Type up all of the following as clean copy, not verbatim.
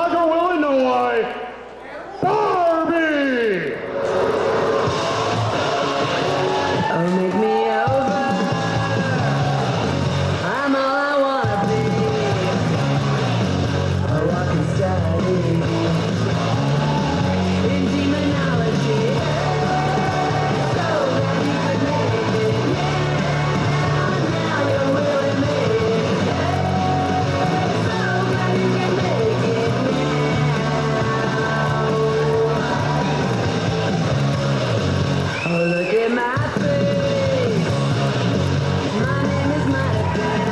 Chicago, Illinois, Barbie! Oh, make me over. I'm all I wanna be. A walking study in demonology. So that you could make it. Now you're willing me. So glad you can make it now. Oh, look at my face. My name is Monica.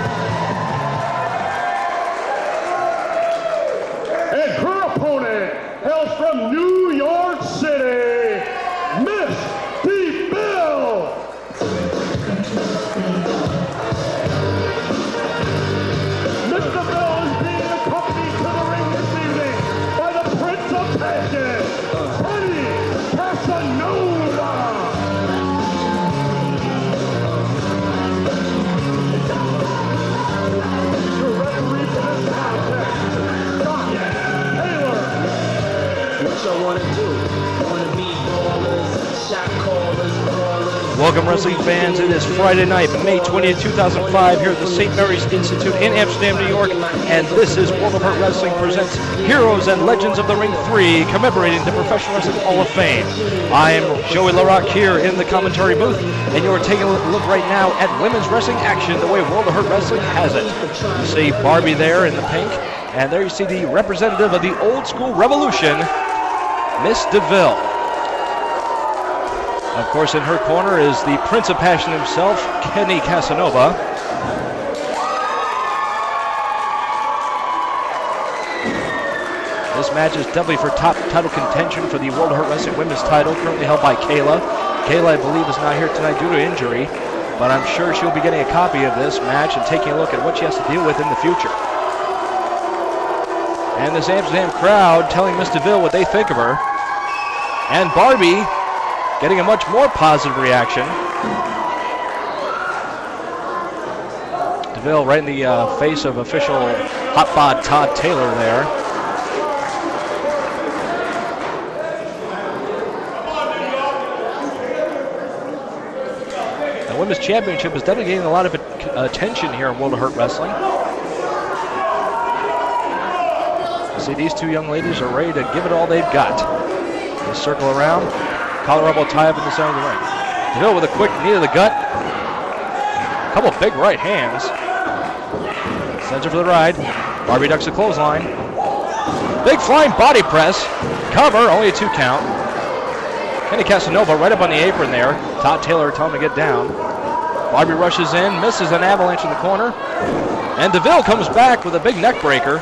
And her opponent hails from New York City, Miss DeVille! Miss DeVille is being accompanied to the ring this evening by the Prince of Passion, Kenny Casanova! Your referee for this contest, Scott Taylor. What y'all wanna do? Wanna be ballers, shot callers, brawlers. Welcome, wrestling fans. It is Friday night, May 20th, 2005, here at the St. Mary's Institute in Amsterdam, New York. And this is World of Hurt Wrestling presents Heroes and Legends of the Ring 3, commemorating the Professional Wrestling Hall of Fame. I am Joey LaRock here in the commentary booth, and you're taking a look right now at women's wrestling action the way World of Hurt Wrestling has it. You see Barbie there in the pink, and there you see the representative of the old school revolution, Miss DeVille. Of course, in her corner is the Prince of Passion himself, Kenny Casanova. This match is definitely for top title contention for the World of Hurt Wrestling Women's title, currently held by Kayla. Kayla, I believe, is not here tonight due to injury, but I'm sure she'll be getting a copy of this match and taking a look at what she has to deal with in the future. And this Amsterdam crowd telling Miss DeVille what they think of her. And Barbie getting a much more positive reaction. DeVille right in the face of official Hotbod Todd Taylor there. The Women's Championship is definitely getting a lot of attention here in World of Hurt Wrestling. See, these two young ladies are ready to give it all they've got. They circle around. Collar elbow tie up in the center of the ring. DeVille with a quick knee to the gut. A couple big right hands. Sends her for the ride. Barbie ducks a clothesline. Big flying body press. Cover, only a 2 count. Kenny Casanova right up on the apron there. Todd Taylor telling him to get down. Barbie rushes in, misses an avalanche in the corner. And DeVille comes back with a big neck breaker.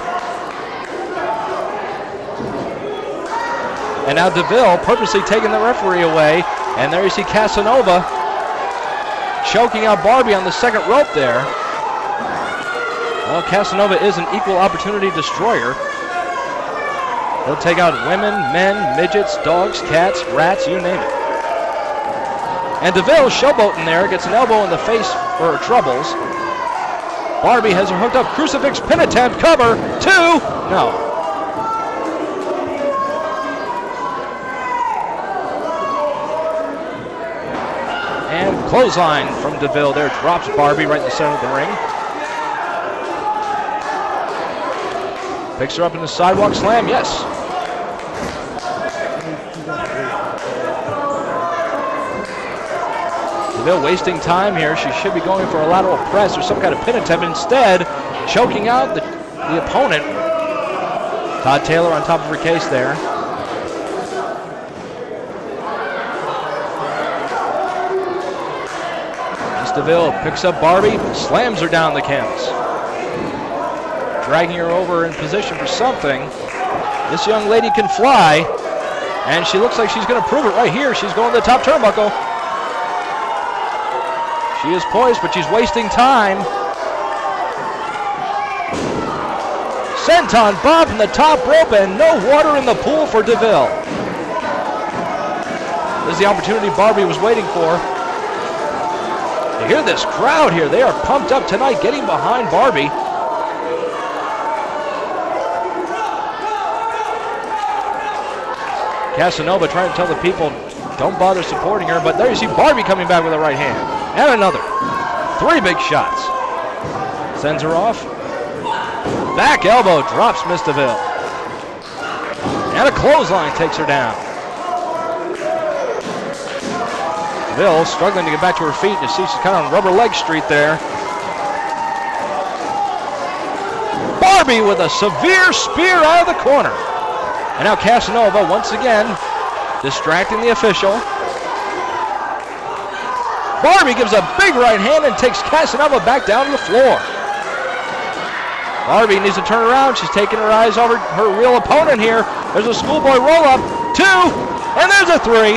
And now DeVille purposely taking the referee away. And there you see Casanova choking out Barbie on the second rope there. Well, Casanova is an equal opportunity destroyer. He'll take out women, men, midgets, dogs, cats, rats, you name it. And DeVille showboating there, gets an elbow in the face for her troubles. Barbie has her hooked up. Crucifix pin attempt, cover, 2, no. And clothesline from DeVille there, drops Barbie right in the center of the ring. Picks her up in the sidewalk slam, yes. DeVille wasting time here. She should be going for a lateral press or some kind of pin attempt. Instead, choking out the opponent. Todd Taylor on top of her case there. DeVille picks up Barbie, slams her down the canvas. Dragging her over in position for something. This young lady can fly, and she looks like she's going to prove it right here. She's going to the top turnbuckle. She is poised, but she's wasting time. Senton Bob from the top rope, and no water in the pool for DeVille. This is the opportunity Barbie was waiting for. You hear this crowd here. They are pumped up tonight, getting behind Barbie. Casanova trying to tell the people, don't bother supporting her, but there you see Barbie coming back with a right hand. And another. 3 big shots. Sends her off. Back elbow drops Miss DeVille. And a clothesline takes her down. DeVille struggling to get back to her feet. You see she's kind of on rubber leg street there. Barbie with a severe spear out of the corner. And now Casanova once again distracting the official. Barbie gives a big right hand and takes Casanova back down to the floor. Barbie needs to turn around. She's taking her eyes over her real opponent here. There's a schoolboy roll-up. 2, and there's a 3.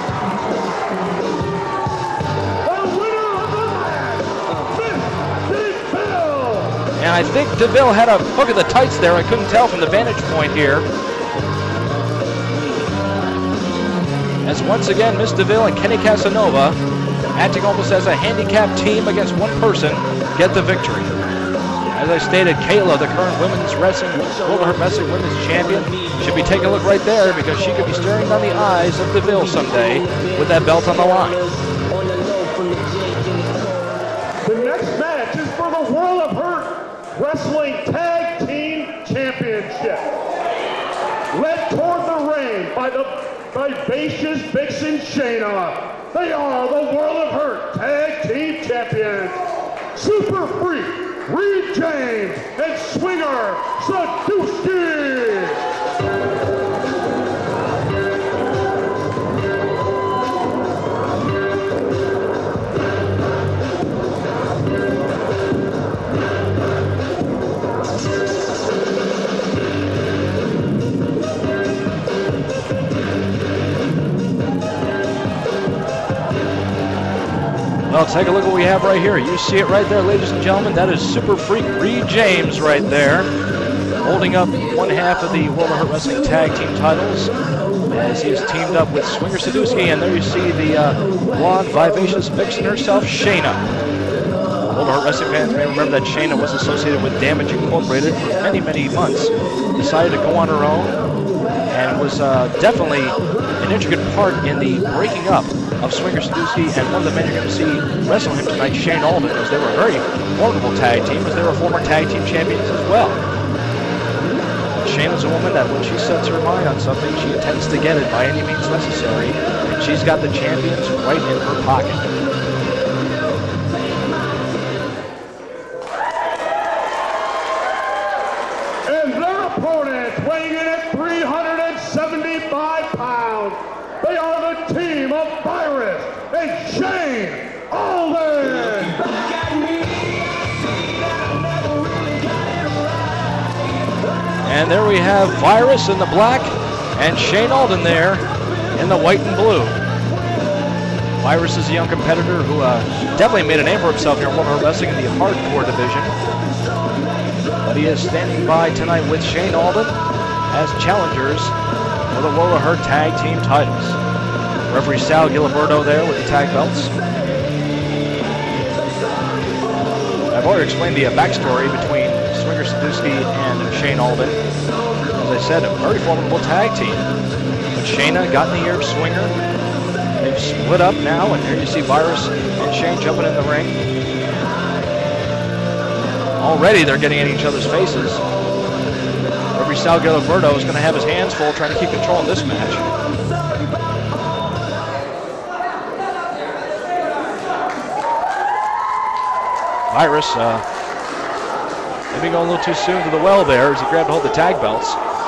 And I think DeVille had a hook of the tights there. I couldn't tell from the vantage point here. As once again, Miss DeVille and Kenny Casanova, acting almost as a handicapped team against one person, get the victory. As I stated, Kayla, the current women's wrestling, World of Hurt Wrestling Women's Champion, should be taking a look right there because she could be staring down the eyes of DeVille someday with that belt on the line. The next match is for the World of Hurt Wrestling Tag Team Championship. Led toward the ring by the vivacious Vixen Shayna. They are the World of Hurt Tag Team Champions. Super Freak Reed James and Swinger Sadusky. Well, take a look at what we have right here. You see it right there, ladies and gentlemen. That is Super Freak Reed James right there, holding up one half of the World of Hurt Wrestling Tag Team titles as he is teamed up with Swinger Sadusky. And there you see the blonde, vivacious vixen herself, Shayna. World of Hurt Wrestling fans may remember that Shayna was associated with Damage Incorporated for many, many months. Decided to go on her own and was definitely an intricate part in the breaking up of Swinger Sadusky and one of the men you're going to see wrestle him tonight, Shane Alden, as they were a very formidable tag team, as they were former tag team champions as well. Shane is a woman that when she sets her mind on something, she intends to get it by any means necessary, and she's got the champions right in her pocket. And their opponents, weighing in at 375 pounds, they are the team of Virus and Shane Alden. And there we have Virus in the black and Shane Alden there in the white and blue. Virus is a young competitor who definitely made a name for himself here in World of Hurt Wrestling in the hardcore division. But he is standing by tonight with Shane Alden as challengers for the World of Hurt Tag Team titles. Referee Sal Giliberto there with the tag belts. I've already explained the backstory between Swinger Sadusky and Shane Alden. As I said, a very formidable tag team. But Shayna got in the ear of Swinger. They've split up now, and there you see Virus and Shane jumping in the ring. Already they're getting in each other's faces. Referee Sal Giliberto is going to have his hands full trying to keep control of this match. Virus maybe going a little too soon to the well there as he grabbed hold of the tag belts.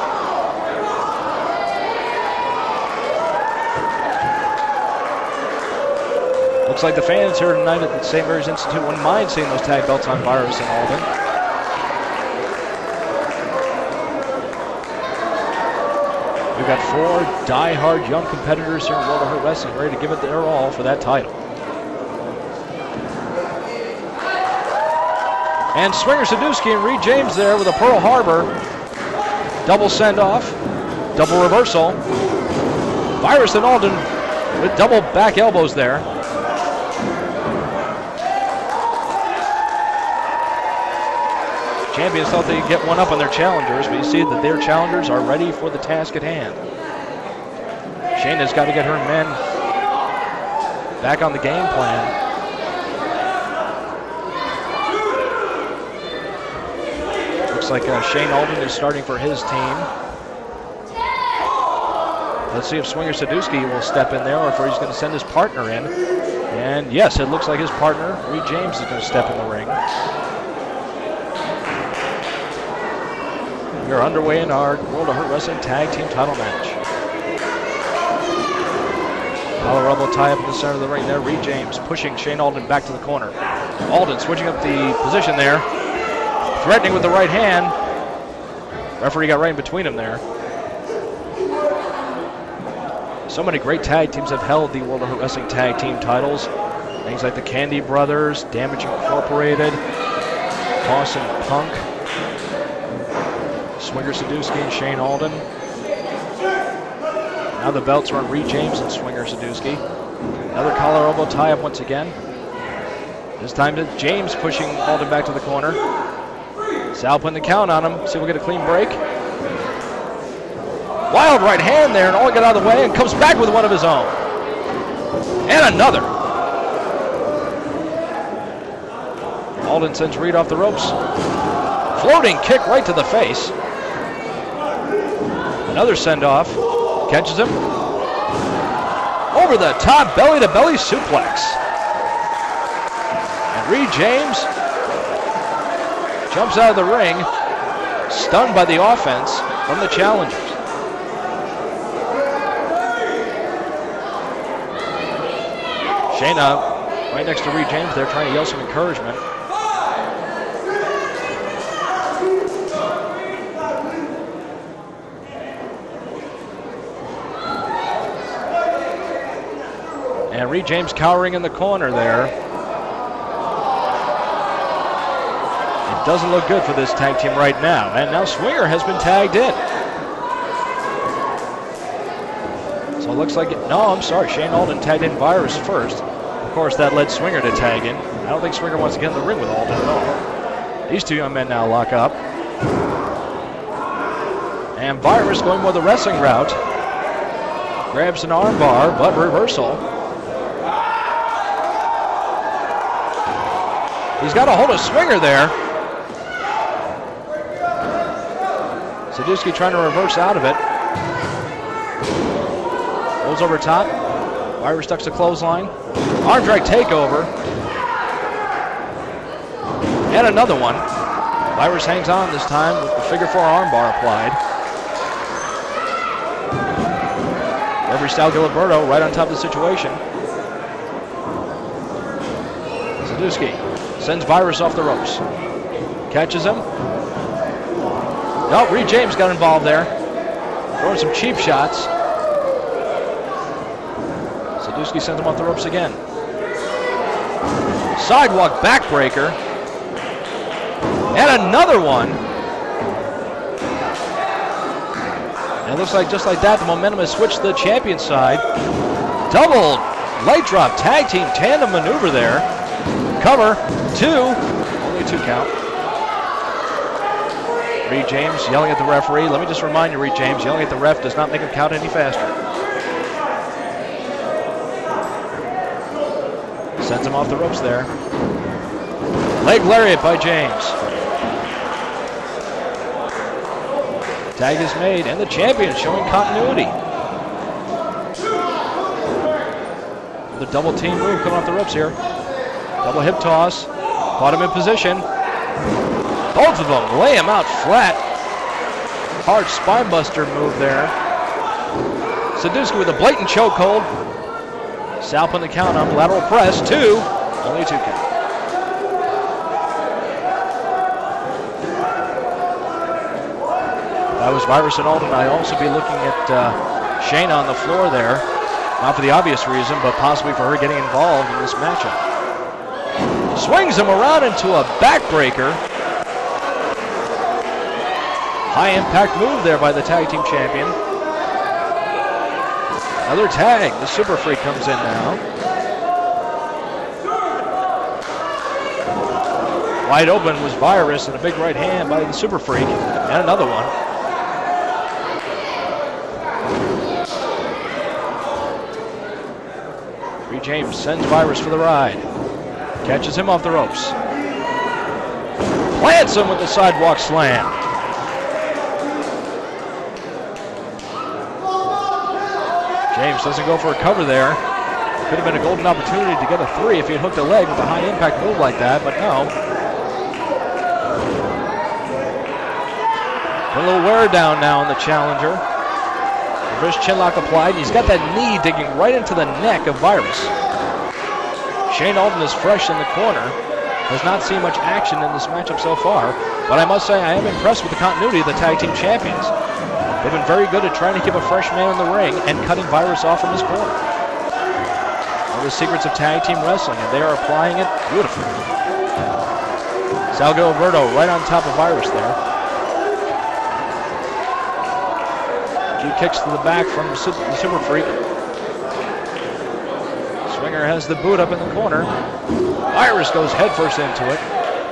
Looks like the fans here tonight at the St. Mary's Institute wouldn't mind seeing those tag belts on Virus and Alden. We've got 4 die-hard young competitors here in World of Hurt Wrestling ready to give it their all for that title. And Swinger Sadusky and Reed James there with a Pearl Harbor. Double send-off. Double reversal. Virus and Alden with double back elbows there. Champions thought they'd get one up on their challengers, but you see that their challengers are ready for the task at hand. Shayna's got to get her men back on the game plan. Looks like Shane Alden is starting for his team. Let's see if Swinger Sadusky will step in there or if he's going to send his partner in. And yes, it looks like his partner, Reed James, is going to step in the ring. We are underway in our World of Hurt Wrestling Tag Team title match. Collar elbow tie up in the center of the ring there. Reed James pushing Shane Alden back to the corner. Alden switching up the position there. Threatening with the right hand. Referee got right in between them there. So many great tag teams have held the World of Hurt Wrestling Tag Team titles. Things like the Candy Brothers, Damage Incorporated, Boss and Punk, Swinger Sadusky and Shane Alden. Now the belts are on Reed James and Swinger Sadusky. Another collar elbow tie up once again. This time to James pushing Alden back to the corner. Sal putting the count on him. See if we'll get a clean break. Wild right hand there, and Alden got out of the way and comes back with one of his own. And another. Alden sends Reed off the ropes. Floating kick right to the face. Another send-off. Catches him. Over the top, belly-to-belly suplex. And Reed James jumps out of the ring, stunned by the offense from the challengers. Shayna right next to Reed James there trying to yell some encouragement. And Reed James cowering in the corner there. It doesn't look good for this tag team right now. And now Swinger has been tagged in. So it looks like, Shane Alden tagged in Virus first. Of course, that led Swinger to tag in. I don't think Swinger wants to get in the ring with Alden at all. These two young men now lock up. And Virus going more the wrestling route. Grabs an armbar, but reversal. He's got a hold of Swinger there. Sadusky trying to reverse out of it. Rolls over top. Virus ducks a clothesline. Arm drag takeover. And another one. Virus hangs on this time with the figure four armbar applied. Referee Sal Giliberto right on top of the situation. Sadusky sends Virus off the ropes. Catches him. No, Reed James got involved there. Throwing some cheap shots. Sadusky sends him off the ropes again. Sidewalk backbreaker. And another one. And it looks like just like that, the momentum has switched to the champion side. Double leg drop tag team tandem maneuver there. Cover, two. Only a 2 count. Reed James yelling at the referee. Let me just remind you, Reed James, yelling at the ref does not make him count any faster. Sends him off the ropes there. Leg lariat by James. Tag is made, and the champion showing continuity. The double team move coming off the ropes here. Double hip toss. Caught him in position. Both of them lay him out flat. Hard spine buster move there. Sadusky with a blatant chokehold. Sal putting the count on. Lateral press. 2. Only a 2 count. That was Virus and Alden. I'd also be looking at Shayna on the floor there. Not for the obvious reason, but possibly for her getting involved in this matchup. Swings him around into a backbreaker. High impact move there by the tag team champion. Another tag. The Super Freak comes in now. Wide open was Virus and a big right hand by the Super Freak. And another one. James sends Virus for the ride. Catches him off the ropes. Plants him with the sidewalk slam. James doesn't go for a cover there. Could have been a golden opportunity to get a 3 if he had hooked a leg with a high impact move like that, but no. A little wear down now on the challenger. Reverse chinlock applied. He's got that knee digging right into the neck of Virus. Shane Alden is fresh in the corner. Has not seen much action in this matchup so far, but I must say I am impressed with the continuity of the tag team champions. They've been very good at trying to keep a fresh man in the ring and cutting Virus off from his corner. One of the secrets of tag team wrestling, and they are applying it beautifully. Salgo Alberto right on top of Virus there. Few kicks to the back from the Super Freak. Swinger has the boot up in the corner. Virus goes headfirst into it.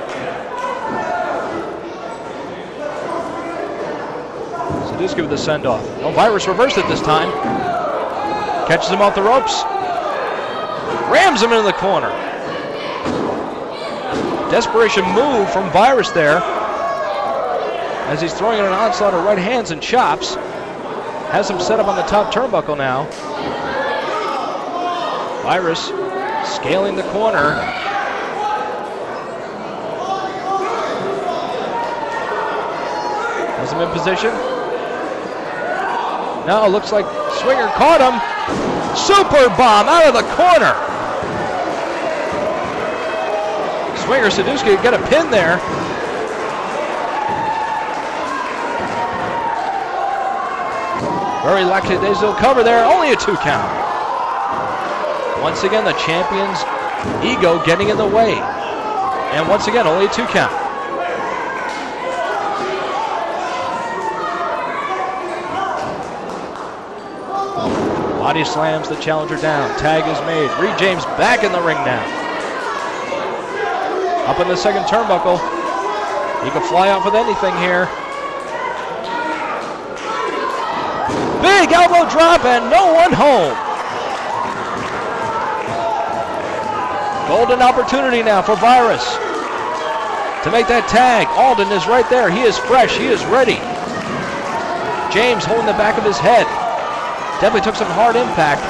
Sadusky with the send-off. No, Virus reversed it this time. Catches him off the ropes. Rams him into the corner. Desperation move from Virus there as he's throwing in an onslaught of right hands and chops. Has him set up on the top turnbuckle now. Virus scaling the corner. Has him in position. Now it looks like Swinger caught him. Super bomb out of the corner. Swinger, Sadusky get a pin there. Very lackadaisical cover there. Only a 2 count. Once again, the champion's ego getting in the way. And once again, only a 2 count. Body slams the challenger down. Tag is made. Reed James back in the ring now. Up in the second turnbuckle. He can fly off with anything here. Big elbow drop and no one home. Golden opportunity now for Virus to make that tag. Alden is right there. He is fresh. He is ready. James holding the back of his head. Definitely took some hard impact.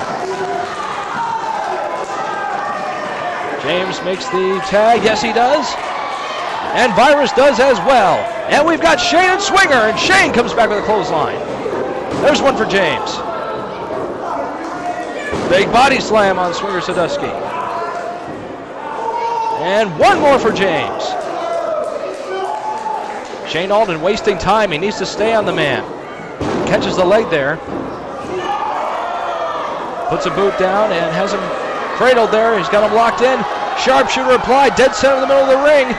James makes the tag. Yes, he does. And Virus does as well. And we've got Shane and Swinger, and Shane comes back with a clothesline. There's one for James. Big body slam on Swinger Sadusky. And one more for James. Shane Alden wasting time. He needs to stay on the man. Catches the leg there. Puts a boot down and has him cradled there. He's got him locked in. Sharpshooter applied. Dead center in the middle of the ring.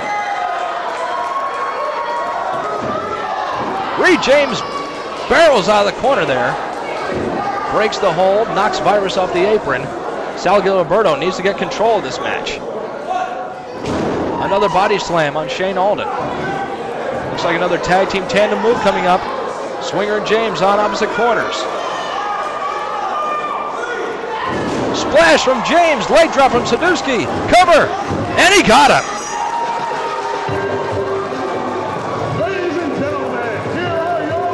Reed James barrels out of the corner there. Breaks the hold. Knocks Virus off the apron. Sal Gilberto needs to get control of this match. Another body slam on Shane Alden. Looks like another tag team tandem move coming up. Swinger and James on opposite corners. Splash from James. Leg drop from Sadusky. Cover. And he got him. Ladies and gentlemen, here are your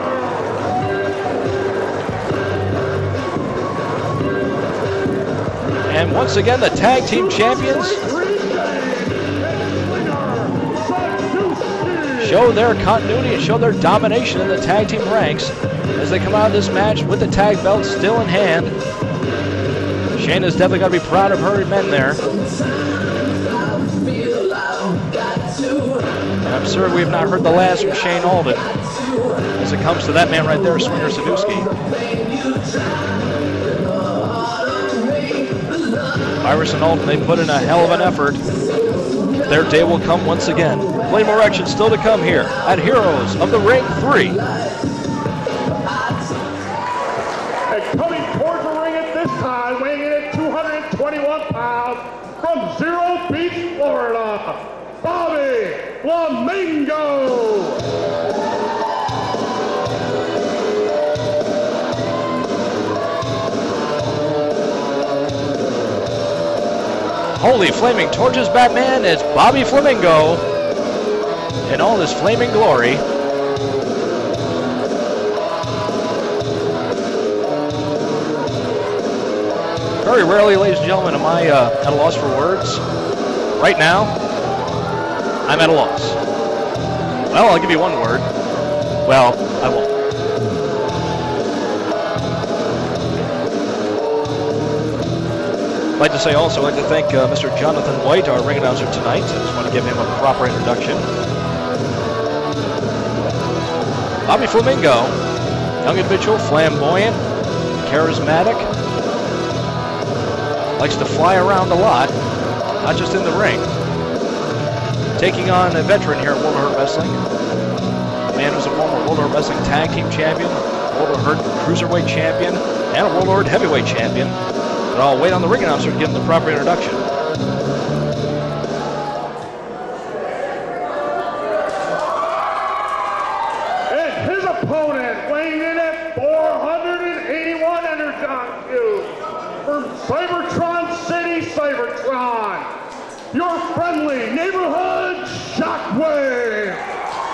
winners. And once again, the tag team champions show their continuity and show their domination in the tag team ranks as they come out of this match with the tag belts still in hand. Shayna's definitely got to be proud of her men there. And I'm sure we have not heard the last from Shane Alden as it comes to that man right there, Swinger Sadusky. Virus and Alden, they put in a hell of an effort. Their day will come once again. Flame erection still to come here at Heroes of the Ring 3. And coming towards the ring at this time, weighing in at 221 pounds, from Zero Beach, Florida, Bobby Flamingo. Holy flaming torches, Batman. It's Bobby Flamingo in all his flaming glory. Very rarely, ladies and gentlemen, am I at a loss for words. Right now, I'm at a loss. Well, I'll give you one word. Well, I won't. I'd like to say also, I'd like to thank Mr. Jonathan White, our ring announcer tonight. I just want to give him a proper introduction. Bobby Flamingo, young individual, flamboyant, charismatic, likes to fly around a lot, not just in the ring. Taking on a veteran here at World of Hurt Wrestling, a man who's a former World of Hurt Wrestling Tag Team Champion, World of Hurt Cruiserweight Champion, and a World of Hurt Heavyweight Champion. But I'll wait on the ring announcer to give him the proper introduction. And his opponent, weighing in at 481 kilograms, from Cybertron City, Cybertron, your friendly neighborhood Shockwave.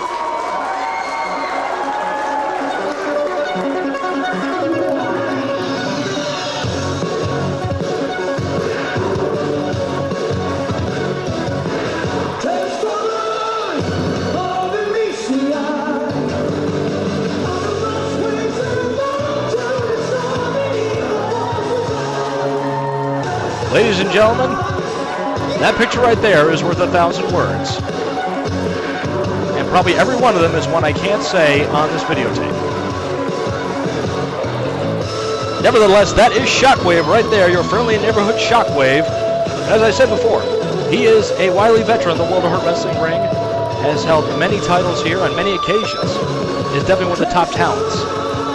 Ladies and gentlemen, that picture right there is worth 1,000 words. And probably every one of them is one I can't say on this videotape. Nevertheless, that is Shockwave right there, your friendly neighborhood Shockwave. As I said before, he is a wily veteran of the World of Hurt Wrestling ring, has held many titles here on many occasions, is definitely one of the top talents.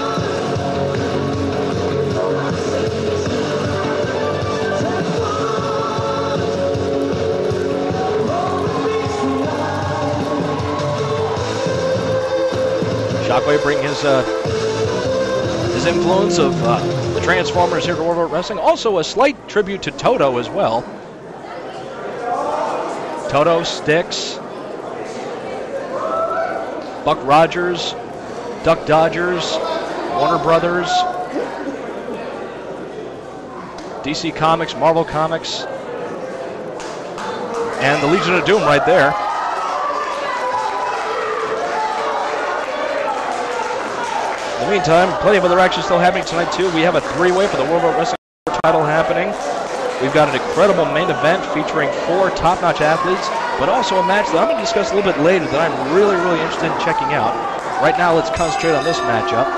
Shockwave bring his influence of the Transformers here to World of Hurt Wrestling. Also a slight tribute to Toto as well. Toto, Styx, Buck Rogers, Duck Dodgers, Warner Brothers, DC Comics, Marvel Comics, and the Legion of Doom right there. In the meantime, plenty of other action still happening tonight too. We have a three-way for the World of Wrestling title happening. We've got an incredible main event featuring 4 top-notch athletes, but also a match that I'm going to discuss a little bit later that I'm really interested in checking out. Right now, let's concentrate on this matchup.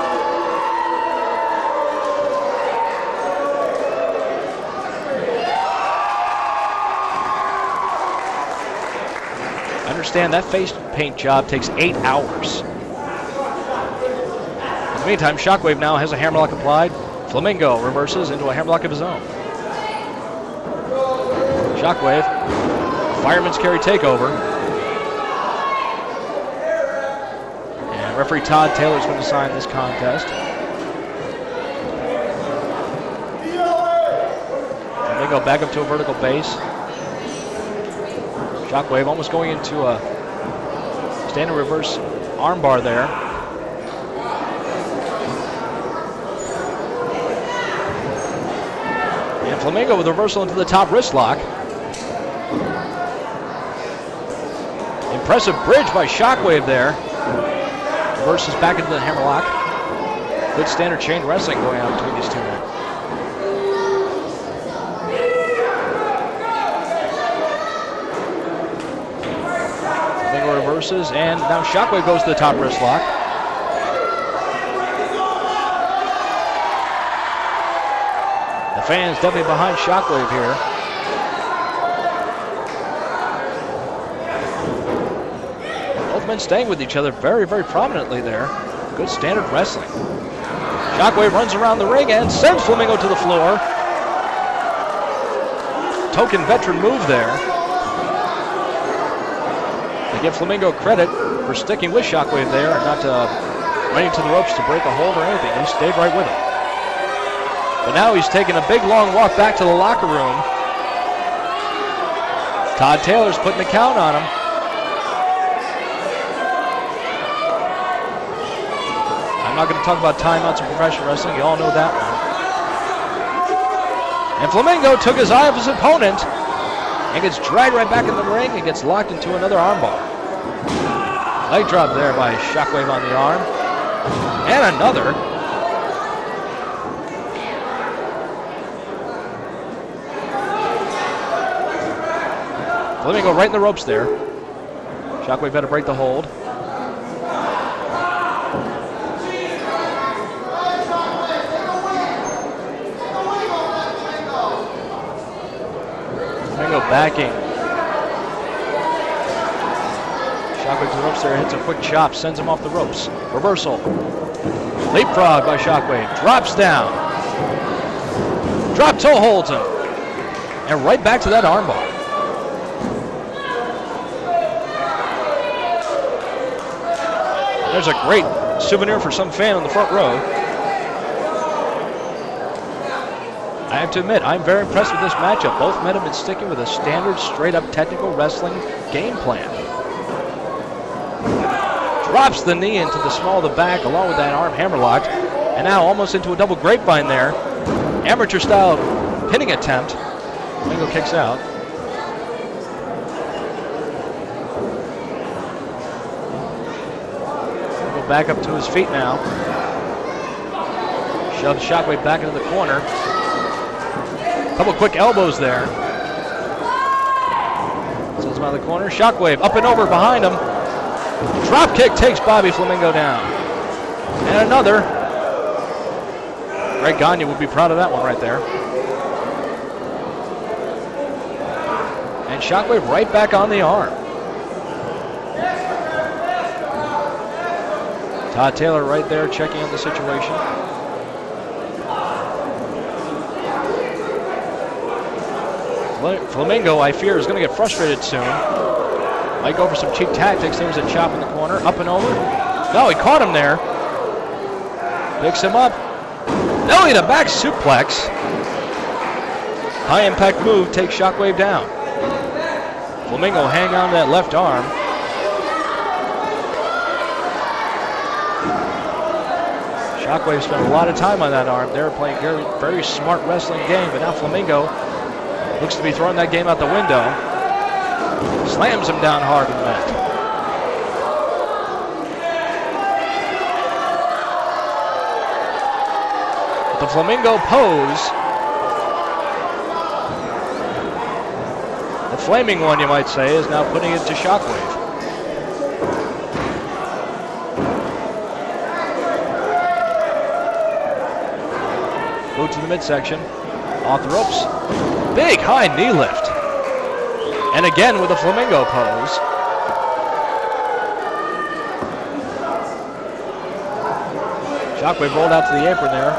I understand that face paint job takes 8 hours. In the meantime, Shockwave now has a hammerlock applied. Flamingo reverses into a hammerlock of his own. Shockwave, fireman's carry takeover. And referee Todd Taylor is going to sign this contest. Flamingo back up to a vertical base. Shockwave almost going into a standing reverse armbar there. And Flamingo with reversal into the top wrist lock. Impressive bridge by Shockwave there. Reverses back into the hammerlock. Good standard chain wrestling going on between these two men. Flamingo reverses, and now Shockwave goes to the top wrist lock. The fans definitely behind Shockwave here. Men staying with each other very prominently there. Good standard wrestling. Shockwave runs around the ring and sends Flamingo to the floor. Token veteran move there. They give Flamingo credit for sticking with Shockwave there and not running to the ropes to break a hold or anything. He stayed right with him. But now he's taking a big long walk back to the locker room. Todd Taylor's putting the count on him. I'm not going to talk about timeouts in professional wrestling. You all know that one. And Flamingo took his eye off his opponent and gets dragged right back in the ring and gets locked into another armbar. Leg drop there by Shockwave on the arm. And another. Flamingo right in the ropes there. Shockwave better break the hold. Flamingo backing. Shockwave to the ropes there, hits a quick chop, sends him off the ropes. Reversal. Leapfrog by Shockwave. Drops down. Drop toe holds him. And right back to that armbar. There's a great souvenir for some fan on the front row. I have to admit, I'm very impressed with this matchup. Both men have been sticking with a standard, straight-up technical wrestling game plan. Drops the knee into the small of the back along with that arm hammerlock. And now almost into a double grapevine there. Amateur-style pinning attempt. Flamingo kicks out. Back up to his feet now. Shoves Shockwave back into the corner. Couple quick elbows there. Sends him out of the corner. Shockwave up and over behind him. Drop kick takes Bobby Flamingo down. And another. Greg Gagne would be proud of that one right there. And Shockwave right back on the arm. Todd Taylor right there checking on the situation. Flamingo, I fear, is going to get frustrated soon. Might go for some cheap tactics. There's a chop in the corner. Up and over. No, he caught him there. Picks him up. Belly to back suplex. High impact move takes Shockwave down. Flamingo hang on to that left arm. Shockwave spent a lot of time on that arm. They were playing very, very smart wrestling game, but now Flamingo looks to be throwing that game out the window. Slams him down hard in the mat. The Flamingo pose. The flaming one, you might say, is now putting it to Shockwave. Boot to the midsection. Off the ropes. Big high knee lift. And again with a Flamingo pose. Shockwave rolled out to the apron there.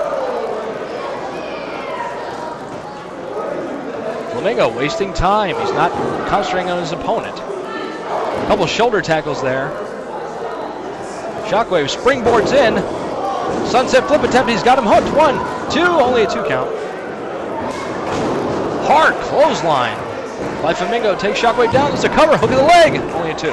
Flamingo wasting time. He's not concentrating on his opponent. A couple shoulder tackles there. Shockwave springboards in. Sunset flip attempt. He's got him hooked. 1, 2. Only a 2 count. Hard clothesline by Flamingo. Takes Shockwave down. It's a cover. Hook of the leg. Only a 2.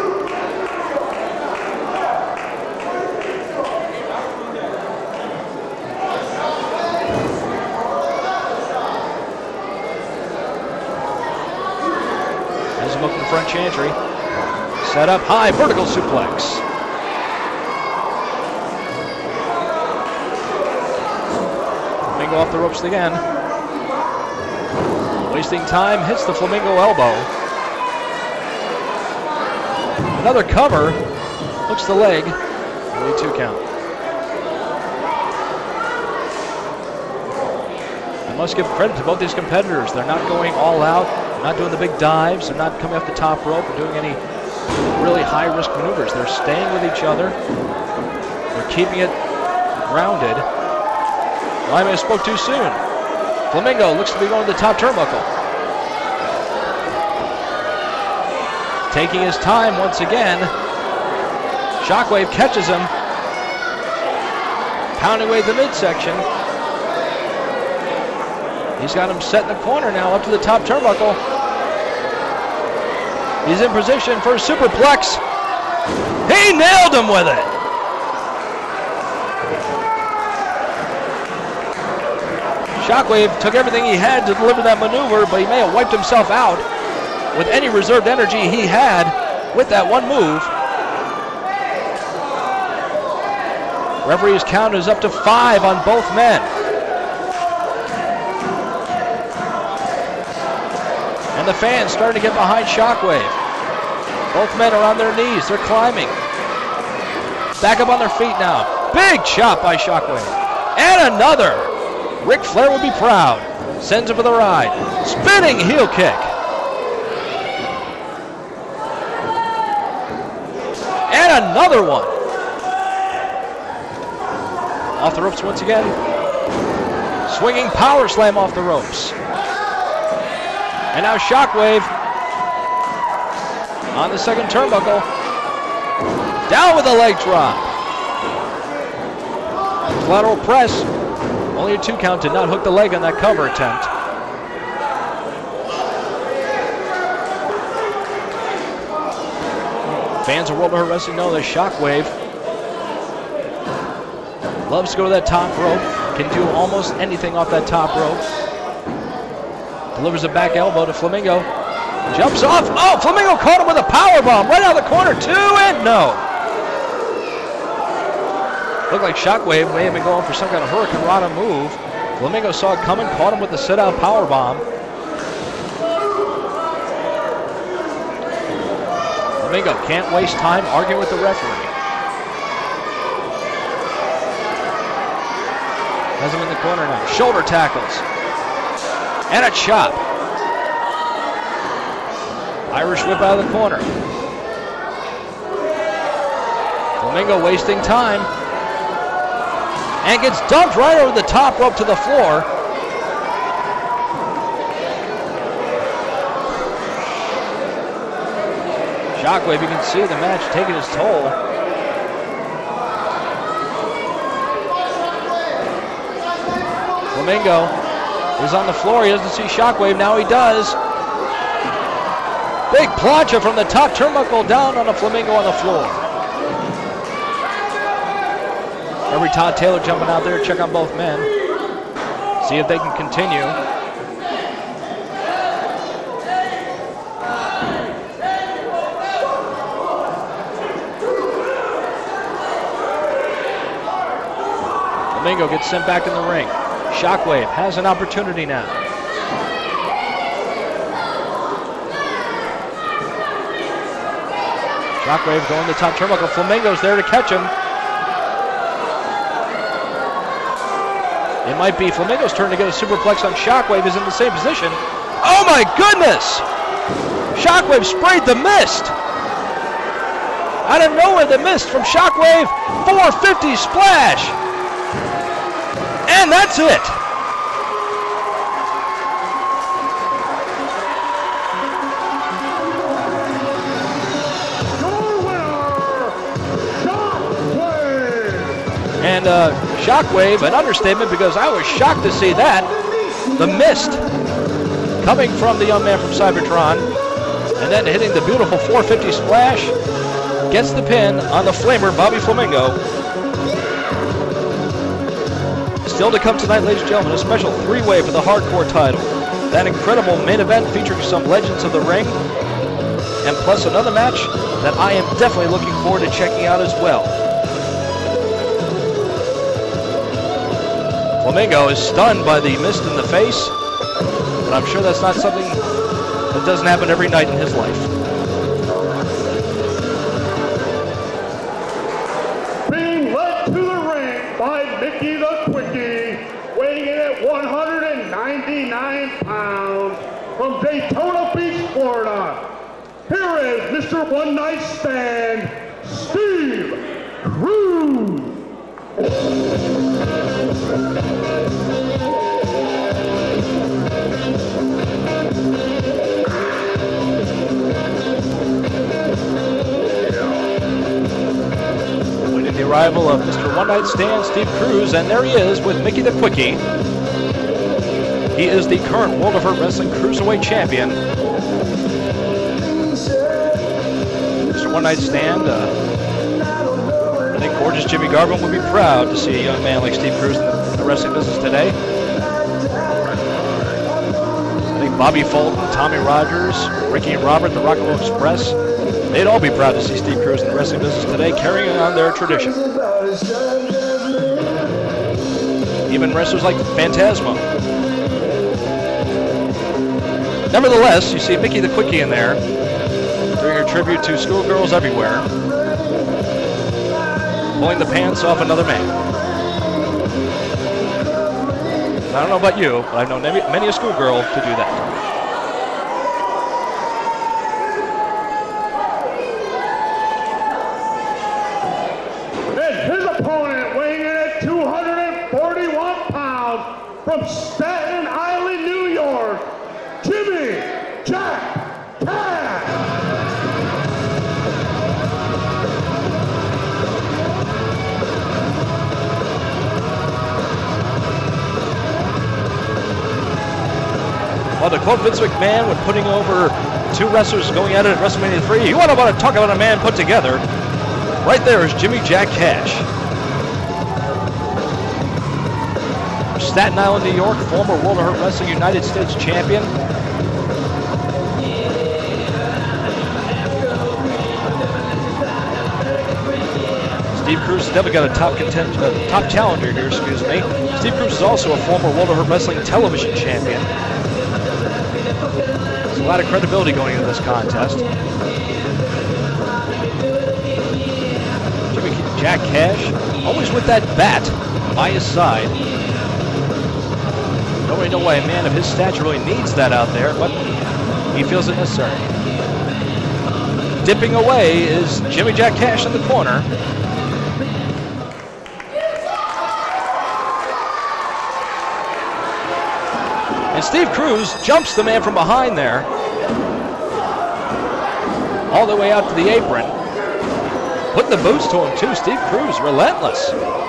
Has him up in the front chantry. Set up high. Vertical suplex. Flamingo off the ropes again. Wasting time, hits the Flamingo elbow. Another cover, hooks the leg, only 2 count. I must give credit to both these competitors. They're not going all out, not doing the big dives, they're not coming off the top rope or doing any really high-risk maneuvers. They're staying with each other. They're keeping it grounded. Well, I may have spoke too soon. Flamingo looks to be going to the top turnbuckle. Taking his time once again. Shockwave catches him. Pounding away the midsection. He's got him set in the corner now up to the top turnbuckle. He's in position for a superplex. He nailed him with it. Shockwave took everything he had to deliver that maneuver, but he may have wiped himself out with any reserved energy he had with that one move. Referee's count is up to 5 on both men. And the fans starting to get behind Shockwave. Both men are on their knees. They're climbing. Back up on their feet now. Big chop by Shockwave. And another. Ric Flair would be proud. Sends him for the ride. Spinning heel kick. And another one. Off the ropes once again. Swinging power slam off the ropes. And now Shockwave on the second turnbuckle. Down with a leg drop. Lateral press. Only a 2 count, did not hook the leg on that cover attempt. Fans of World of Hurt Wrestling know that Shockwave loves to go to that top rope, can do almost anything off that top rope. Delivers a back elbow to Flamingo. Jumps off. Oh, Flamingo caught him with a powerbomb right out of the corner. 2 and no. Looked like Shockwave may have been going for some kind of Hurricane Rana move. Flamingo saw it coming, caught him with the sit-out powerbomb. Flamingo can't waste time arguing with the referee. Has him in the corner now. Shoulder tackles. And a chop. Irish whip out of the corner. Flamingo wasting time. And gets dumped right over the top rope to the floor. Shockwave, you can see the match taking its toll. Flamingo is on the floor. He doesn't see Shockwave. Now he does. Big plancha from the top turnbuckle down on a Flamingo on the floor. Every Todd Taylor jumping out there to check on both men. See if they can continue. Flamingo gets sent back in the ring. Shockwave has an opportunity now. Shockwave going to the top turnbuckle. Flamingo's there to catch him. It might be Flamingo's turn to get a superplex on Shockwave. Is in the same position. Oh my goodness! Shockwave sprayed the mist. Out of nowhere, the mist from Shockwave. 450 splash. And that's it. And Shockwave, an understatement because I was shocked to see that. The mist coming from the young man from Cybertron and then hitting the beautiful 450 splash. Gets the pin on the flamer, Bobby Flamingo. Still to come tonight, ladies and gentlemen, a special 3-way for the hardcore title. That incredible main event featuring some legends of the ring. And plus another match that I am definitely looking forward to checking out as well. Flamingo is stunned by the mist in the face, but I'm sure that's not something that doesn't happen every night in his life. Being led to the ring by Mickey the Quickie, weighing in at 199 pounds from Daytona Beach, Florida. Here is Mr. One Night Stand, Steve Cruz. Waiting the arrival of Mr. One Night Stand, Steve Cruz, and there he is with Mickey the Quickie. He is the current World of Hurt Wrestling Cruiserweight Champion. One Night Stand. I think gorgeous Jimmy Garvin would be proud to see a young man like Steve Cruz in the wrestling business today. I think Bobby Fulton, Tommy Rogers, Ricky and Robert, the Rock and Roll Express, they'd all be proud to see Steve Cruz in the wrestling business today, carrying on their tradition. Even wrestlers like Phantasmo. Nevertheless, you see Mickey the Quickie in there, doing her tribute to schoolgirls everywhere, pulling the pants off another man. I don't know about you, but I've known many a schoolgirl to do that. And his opponent, weighing in at 241 pounds, from Staten Island, New York, Jimmy Jack Cash. Well, to quote Vince McMahon when putting over two wrestlers going at it at WrestleMania 3, you want to talk about a man put together? Right there is Jimmy Jack Cash. Staten Island, New York, former World of Hurt Wrestling United States champion. Steve Cruz has definitely got a top challenger here, excuse me. Steve Cruz is also a former World of Hurt Wrestling television champion. There's a lot of credibility going into this contest. Jimmy Jack Cash, always with that bat by his side. Don't really know why a man of his stature really needs that out there, but he feels it necessary. Dipping away is Jimmy Jack Cash in the corner. And Steve Cruz jumps the man from behind there, all the way out to the apron. Putting the boots to him too. Steve Cruz, relentless.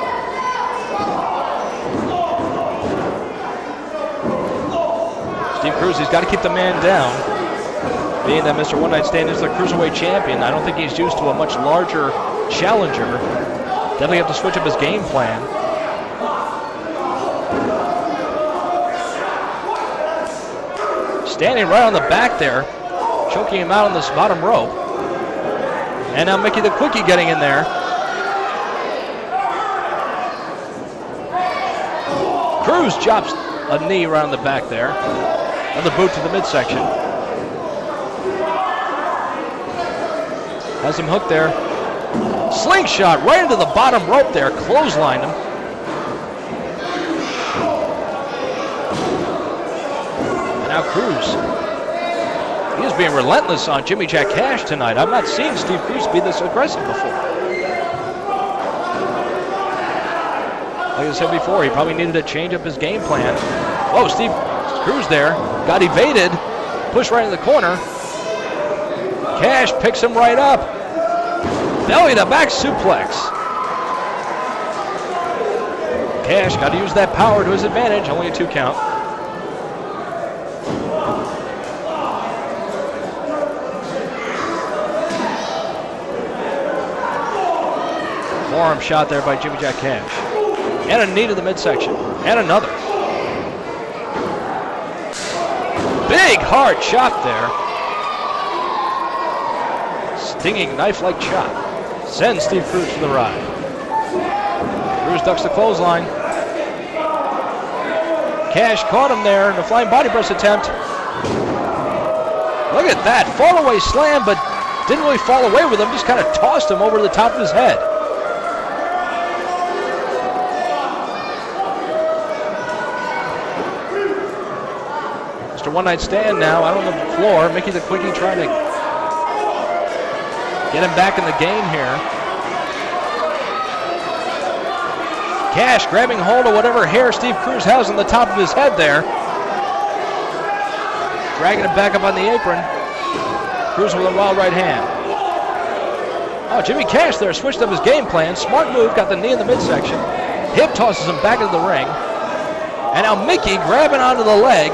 Steve Cruz, he's got to keep the man down. Being that Mr. One Night Stand is the Cruiserweight champion, I don't think he's used to a much larger challenger. Definitely have to switch up his game plan. Standing right on the back there, choking him out on this bottom rope. And now Mickey the Quickie getting in there. Cruz chops a knee around the back there. Another boot to the midsection. Has him hooked there. Slingshot right into the bottom rope there. Clotheslined him. And now Cruz. He is being relentless on Jimmy Jack Cash tonight. I've not seen Steve Cruz be this aggressive before. Like I said before, he probably needed to change up his game plan. Oh, Steve Cruz there. Got evaded. Pushed right in the corner. Cash picks him right up. Belly to back suplex. Cash got to use that power to his advantage. Only a 2 count. Forearm shot there by Jimmy Jack Cash. And a knee to the midsection. And another. Big hard chop there. Stinging knife-like chop. Sends Steve Cruz to the ride. Cruz ducks the clothesline. Cash caught him there in a flying body press attempt. Look at that. Fall away slam, but didn't really fall away with him. Just kind of tossed him over the top of his head. Mr. One Night Stand now out on the floor. Mickey the Quickie trying to get him back in the game here. Cash grabbing hold of whatever hair Steve Cruz has on the top of his head there. Dragging him back up on the apron. Cruz with a wild right hand. Oh, Jimmy Cash there switched up his game plan. Smart move, got the knee in the midsection. Hip tosses him back into the ring. And now Mickey grabbing onto the leg.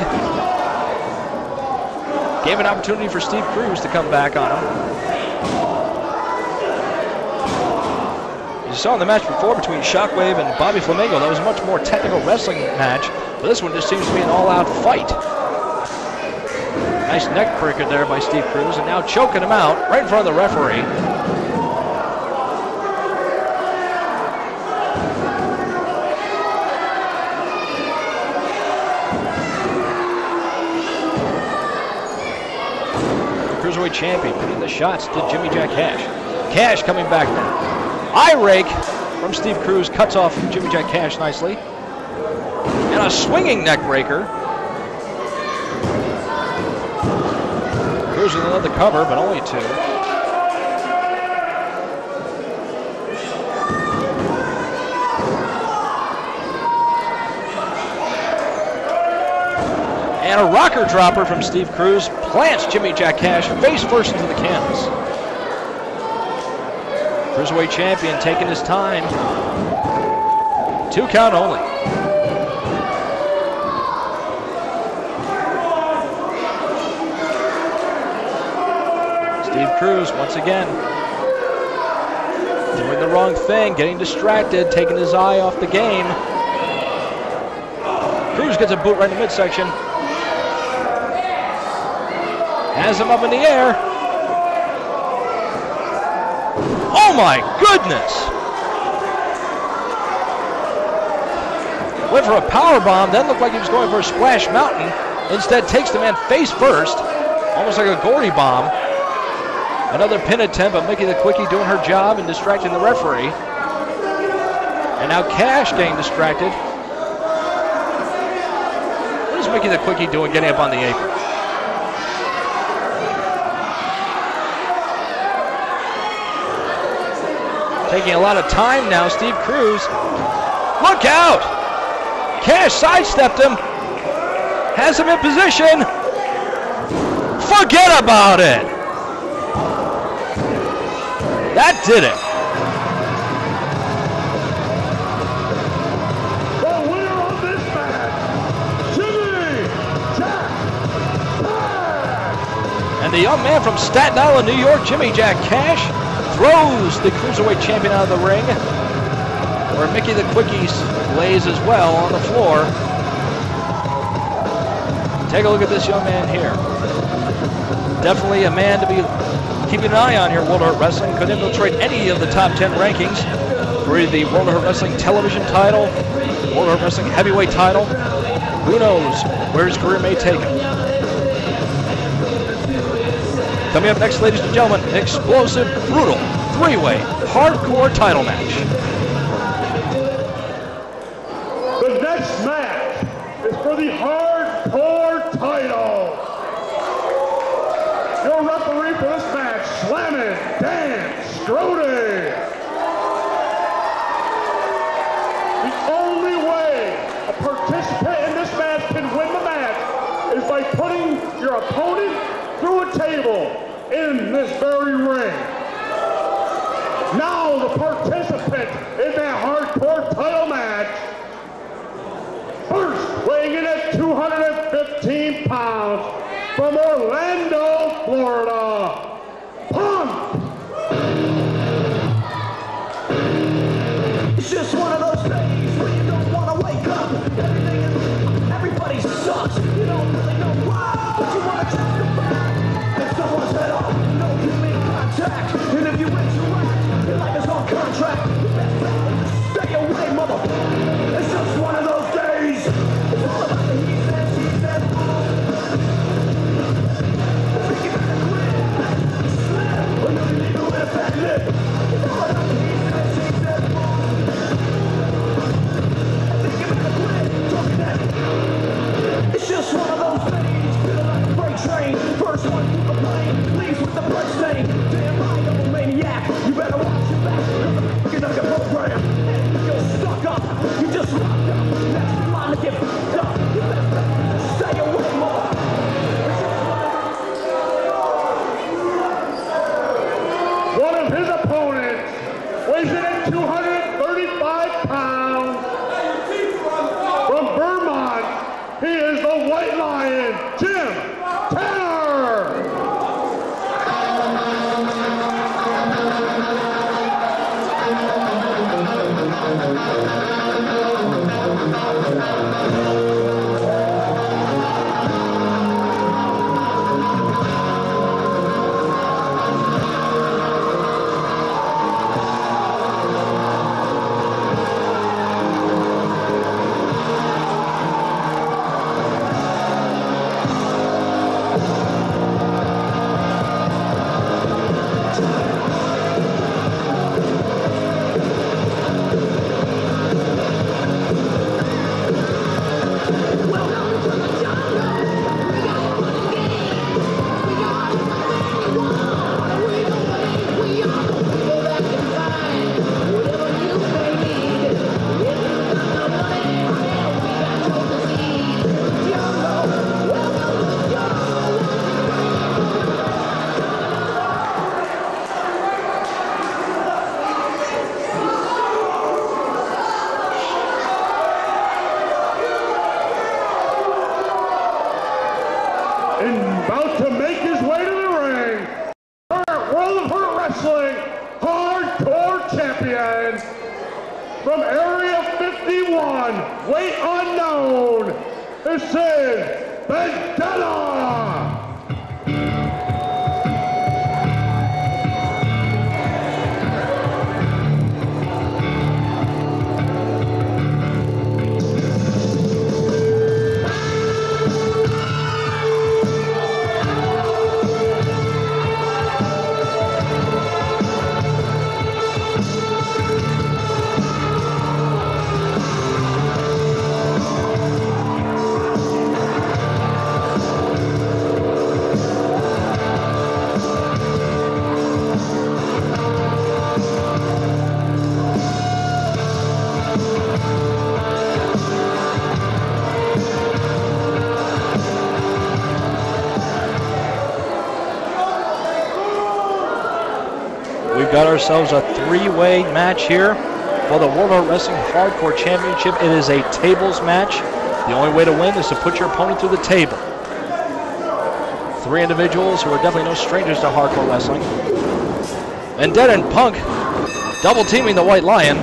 Gave an opportunity for Steve Cruz to come back on him. You saw in the match before between Shockwave and Bobby Flamingo, that was a much more technical wrestling match, but this one just seems to be an all-out fight. Nice neck breaker there by Steve Cruz, and now choking him out right in front of the referee. Cruiserweight champion putting the shots to Jimmy Jack Cash. Cash coming back now. Eye rake from Steve Cruz cuts off Jimmy Jack Cash nicely. And a swinging neck breaker. Cruz with another cover, but only 2. And a rocker dropper from Steve Cruz plants Jimmy Jack Cash face first into the canvas. Cruiserweight champion taking his time. 2 count only. Steve Cruz once again doing the wrong thing, getting distracted, taking his eye off the game. Cruz gets a boot right in the midsection. Has him up in the air. Oh my goodness! Went for a power bomb, then looked like he was going for a splash mountain. Instead takes the man face first, almost like a gory bomb. Another pin attempt, but Mickey the Quickie doing her job and distracting the referee. And now Cash getting distracted. What is Mickey the Quickie doing getting up on the apron? Taking a lot of time now, Steve Cruz. Look out! Cash sidestepped him. Has him in position. Forget about it. That did it. The winner of this match, Jimmy Jack Cash. And the young man from Staten Island, New York, Jimmy Jack Cash, throws the Cruiserweight champion out of the ring, where Mickey the Quickie lays as well on the floor. Take a look at this young man here. Definitely a man to be keeping an eye on here. World of Hurt Wrestling could infiltrate any of the top 10 rankings for either the World of Hurt Wrestling television title, World of Hurt Wrestling heavyweight title. Who knows where his career may take him. Coming up next, ladies and gentlemen, an explosive, brutal, 3-way, hardcore title match. The next match is for the hardcore title. Your referee for this match, Slammin' Dan Strode. The only way a participant in this match can win the match is by putting your opponent through a table in this very ring. Now the participant in that hardcore title match, first weighing in at 215 pounds, from Orlando, Florida, Punk. It's just one of those days where you don't want to wake up. Everybody sucks. You don't really know why, but you want to check the back. If someone's head off, no human contact. And if you interact, your life is on contract. Stay away, motherfucker. It's just one of those days. It's all about the he said, she said. about to make his way to the ring, current World of Hurt Wrestling Hardcore Champion from Area 51, weight unknown, this is Vendetta! Got ourselves a three-way match here for the World of Wrestling Hardcore Championship. It is a tables match. The only way to win is to put your opponent through the table. Three individuals who are definitely no strangers to hardcore wrestling. Vendetta and Punk double teaming the White Lion.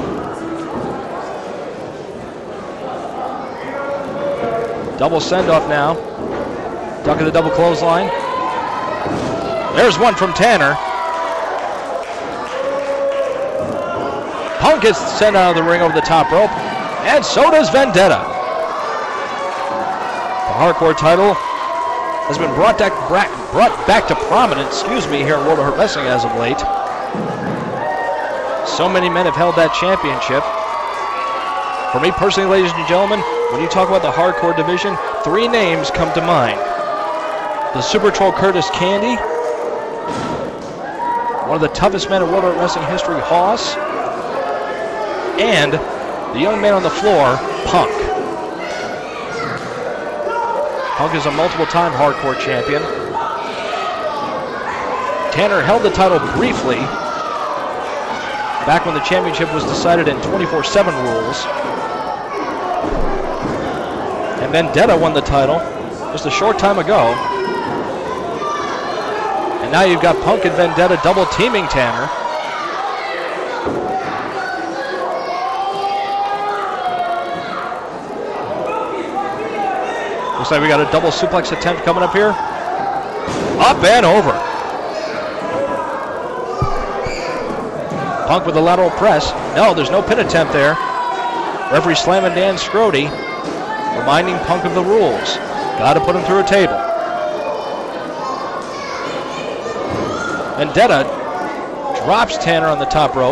Double send-off now. Duck of the double clothesline. There's one from Tanner. Punk gets sent out of the ring over the top rope, and so does Vendetta. The hardcore title has been brought back to prominence, here at World of Hurt Wrestling as of late. So many men have held that championship. For me personally, ladies and gentlemen, when you talk about the hardcore division, three names come to mind. The Super Troll Curtis Candy, one of the toughest men in World of Hurt Wrestling history, Hoss, and the young man on the floor, Punk. Punk is a multiple-time hardcore champion. Tanner held the title briefly back when the championship was decided in 24/7 rules. And Vendetta won the title just a short time ago. And now you've got Punk and Vendetta double teaming Tanner. Looks like we got a double suplex attempt coming up here. Up and over. Punk with a lateral press. No, there's no pin attempt there. Referee slamming Dan Scrody, reminding Punk of the rules. Got to put him through a table. Vendetta drops Tanner on the top rope.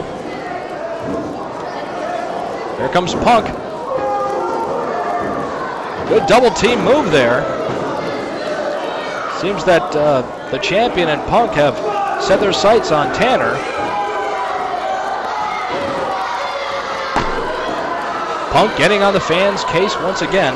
Here comes Punk. Good double team move there. Seems that the champion and Punk have set their sights on Tanner. Punk getting on the fans' case once again.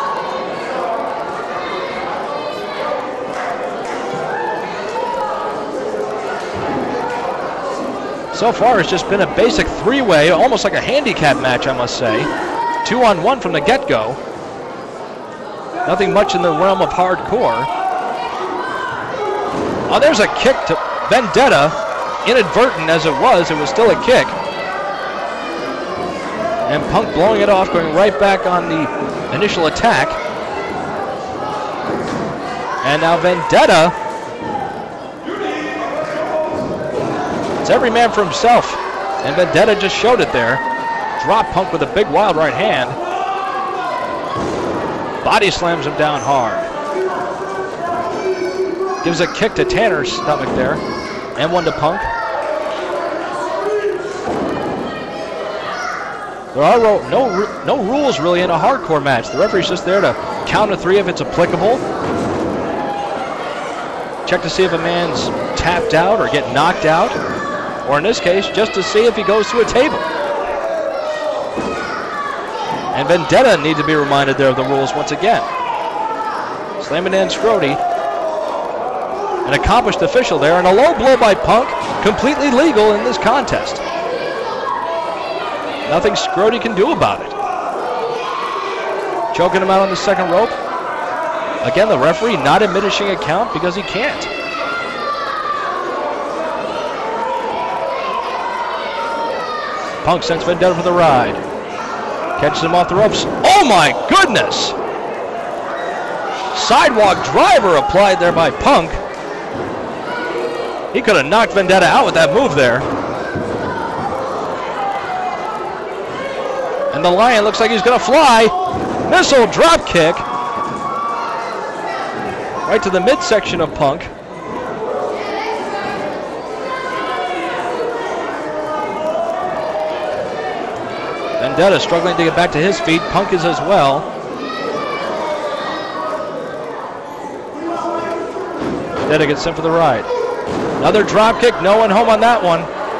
So far it's just been a basic three-way, almost like a handicap match, I must say. 2-on-1 from the get-go. Nothing much in the realm of hardcore. Oh, there's a kick to Vendetta. Inadvertent as it was still a kick. And Punk blowing it off, going right back on the initial attack. And now Vendetta. It's every man for himself. And Vendetta just showed it there. Drop Punk with a big wild right hand. Body slams him down hard. Gives a kick to Tanner's stomach there. And one to Punk. There are no rules really in a hardcore match. The referee's just there to count to three if it's applicable. Check to see if a man's tapped out or get knocked out. Or in this case, just to see if he goes to a table. And Vendetta needs to be reminded there of the rules once again. Slamming Dan Scrody. An accomplished official there, and a low blow by Punk, completely legal in this contest. Nothing Scrody can do about it. Choking him out on the second rope. Again, the referee not diminishing a count because he can't. Punk sends Vendetta for the ride. Catches him off the ropes. Oh my goodness! Sidewalk driver applied there by Punk. He could have knocked Vendetta out with that move there. And the Lion looks like he's going to fly. Missile drop kick. Right to the midsection of Punk. Vendetta struggling to get back to his feet. Punk is as well. Vendetta gets sent for the ride. Another drop kick. No one home on that one.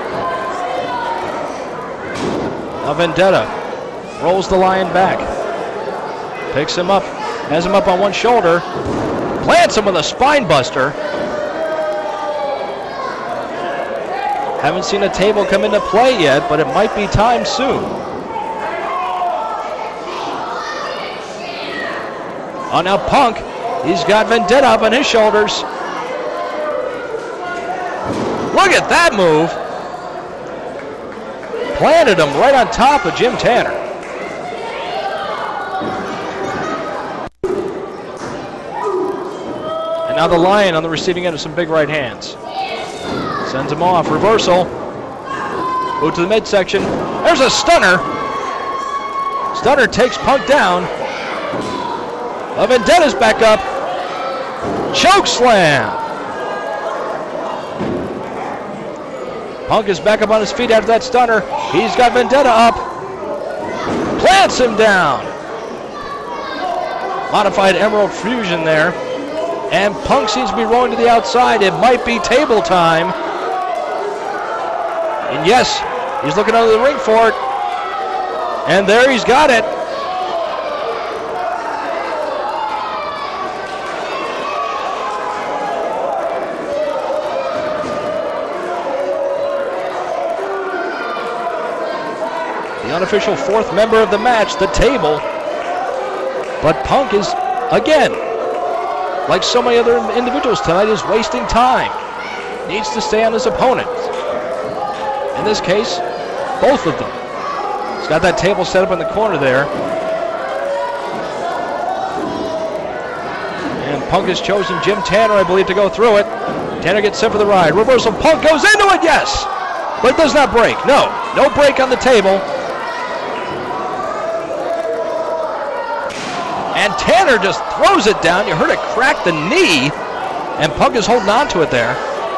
Now Vendetta rolls the Lion back. Picks him up. Has him up on one shoulder. Plants him with a spine buster. Haven't seen a table come into play yet, but it might be time soon. Oh, now Punk, he's got Vendetta up on his shoulders. Look at that move. Planted him right on top of Jim Tanner. And now the Lion on the receiving end of some big right hands. Sends him off. Reversal. Move to the midsection. There's a stunner. Stunner takes Punk down. Vendetta's back up. Choke slam. Punk is back up on his feet after that stunner. He's got Vendetta up. Plants him down. Modified Emerald Fusion there. And Punk seems to be rolling to the outside. It might be table time. And yes, he's looking under the ring for it. And there he's got it. The unofficial fourth member of the match, the table. But Punk is, again, like so many other individuals tonight, is wasting time. Needs to stay on his opponent. In this case, both of them. He's got that table set up in the corner there. And Punk has chosen Jim Tanner, I believe, to go through it. Tanner gets set for the ride. Reversal. Punk goes into it, yes! But it does not break. No break on the table. And Tanner just throws it down. You heard it crack the knee. And Punk is holding on to it there.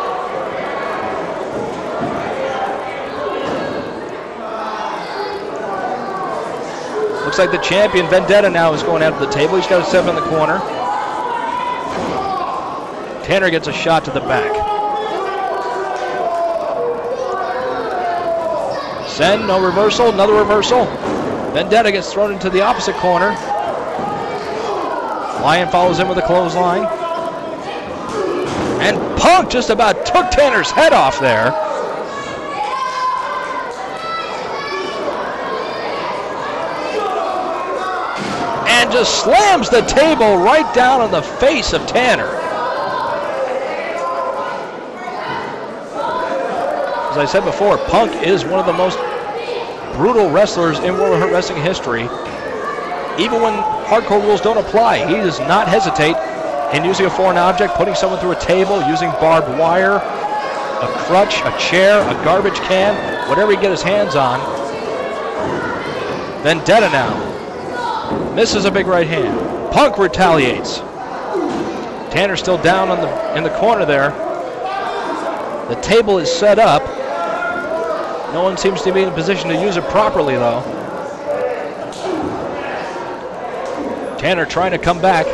Looks like the champion, Vendetta, now is going out to the table. He's got a 7 in the corner. Tanner gets a shot to the back. Send, no reversal, another reversal. Vendetta gets thrown into the opposite corner. Lion follows in with a clothesline. And Punk just about took Tanner's head off there. And just slams the table right down on the face of Tanner. As I said before, Punk is one of the most brutal wrestlers in World of Hurt Wrestling history. Even when hardcore rules don't apply, he does not hesitate in using a foreign object, putting someone through a table, using barbed wire, a crutch, a chair, a garbage can, whatever he can get his hands on. Vendetta now misses a big right hand. Punk retaliates. Tanner still down in the corner there. The table is set up. No one seems to be in a position to use it properly, though. Tanner trying to come back.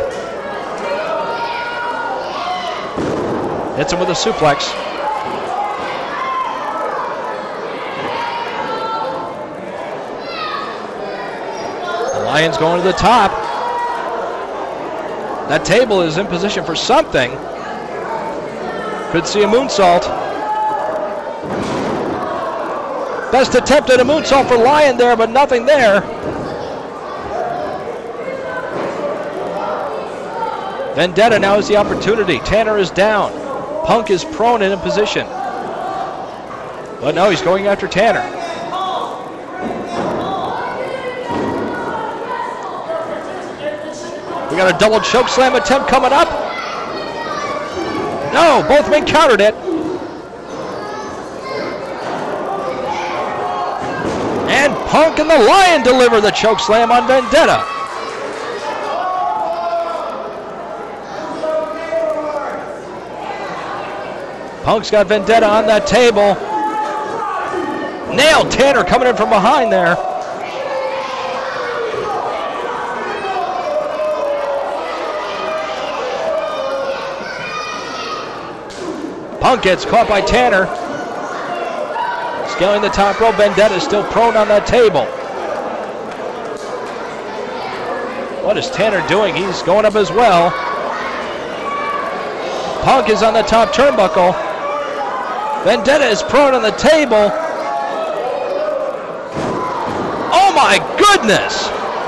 Hits him with a suplex. The Lion's going to the top. That table is in position for something. Could see a moonsault. Best attempt at a moonsault for Lion there, but nothing there. Vendetta now has the opportunity. Tanner is down. Punk is prone in a position. But no, he's going after Tanner. We got a double choke slam attempt coming up. No, both men countered it. And Punk and the Lion deliver the choke slam on Vendetta. Punk's got Vendetta on that table. Nailed Tanner coming in from behind there. Punk gets caught by Tanner. Scaling the top rope, Vendetta is still prone on that table. What is Tanner doing? He's going up as well. Punk is on the top turnbuckle. Vendetta is prone on the table. Oh my goodness!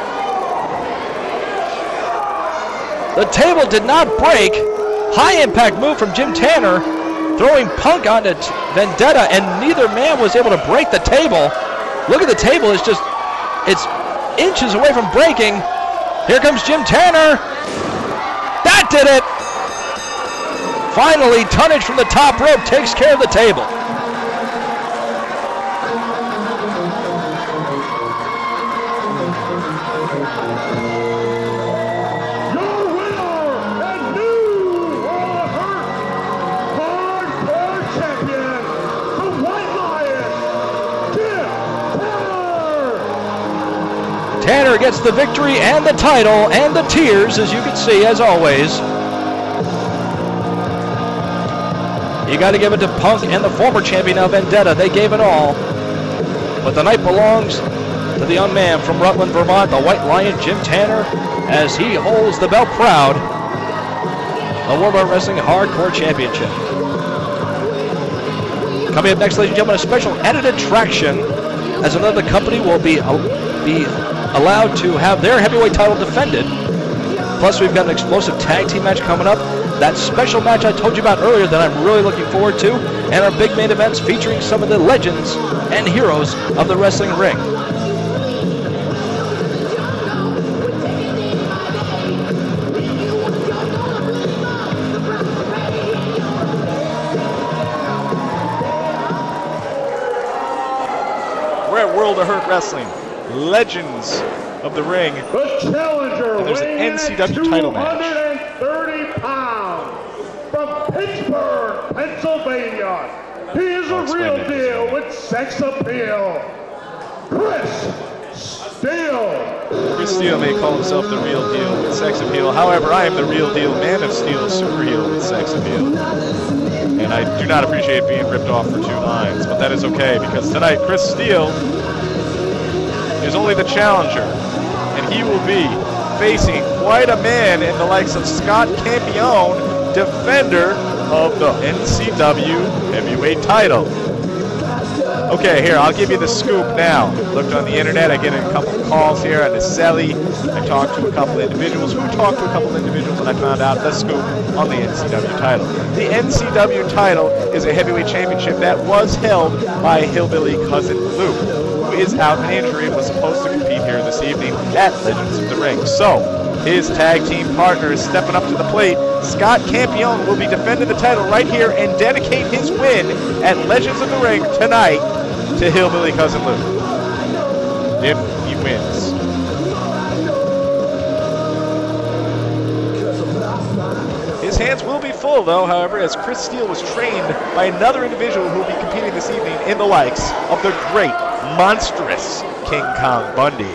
The table did not break. High impact move from Jim Tanner, throwing Punk onto Vendetta, and neither man was able to break the table. Look at the table, it's inches away from breaking. Here comes Jim Tanner. That did it! Finally, tonnage from the top rope takes care of the table. Your winner and new World of Hurt Hardcore Champion, the White Lion, Jim Tanner. Tanner gets the victory and the title and the tears, as you can see, as always. You got to give it to Punk and the former champion now, Vendetta. They gave it all. But the night belongs to the young man from Rutland, Vermont, the White Lion, Jim Tanner, as he holds the belt proud. The World of Wrestling Hardcore Championship. Coming up next, ladies and gentlemen, a special added attraction as another company will be allowed to have their heavyweight title defended. Plus, we've got an explosive tag team match coming up. That special match I told you about earlier that I'm really looking forward to, and our big main events featuring some of the legends and heroes of the wrestling ring. We're at World of Hurt Wrestling. Legends of the ring. The challenger And there's an weighing in NCW title match. 230 pounds from Pittsburgh, Pennsylvania. He is a real deal with sex appeal. Chris Steele. Chris Steele may call himself the real deal with sex appeal. However, I am the real deal Man of Steel, super heel with sex appeal. And I do not appreciate being ripped off for 2 lines, but that is okay because tonight Chris Steele is only the challenger, and he will be facing quite a man in the likes of Scott Campione, defender of the NCW heavyweight title. Okay, here, I'll give you the scoop now. Looked on the internet, I get a couple calls here on the Selly. I talked to a couple individuals who talked to a couple individuals, and I found out the scoop on the NCW title. The NCW title is a heavyweight championship that was held by Hillbilly Cousin Luke, who is out in injury and was supposed to compete here this evening at Legends of the Ring. So, his tag team partner is stepping up to the plate. Scott Campione will be defending the title right here and dedicate his win at Legends of the Ring tonight to Hillbilly Cousin Luke, if he wins. His hands will be full, though, however, as Chris Steele was trained by another individual who will be competing this evening in the likes of the great, monstrous King Kong Bundy.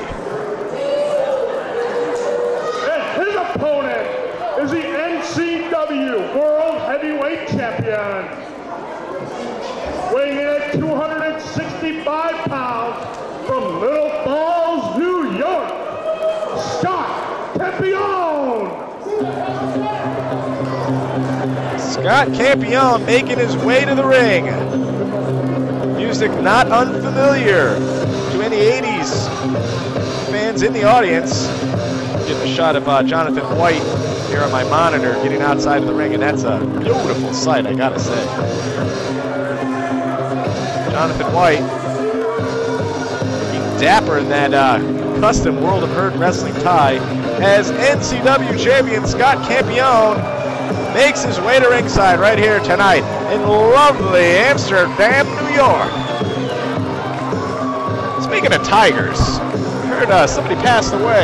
And his opponent is the NCW World Heavyweight Champion. Weighing in at 265 pounds from Little Falls, New York, Scott Campione. Scott Campione making his way to the ring. Music not unfamiliar to any 80s fans in the audience. Getting a shot of Jonathan White here on my monitor getting outside of the ring, and that's a beautiful sight, I gotta say. Jonathan White looking dapper in that custom World of Hurt Wrestling tie as NCW champion Scott Campione makes his way to ringside right here tonight in lovely Amsterdam, New York. Speaking of tigers, I heard somebody passed away.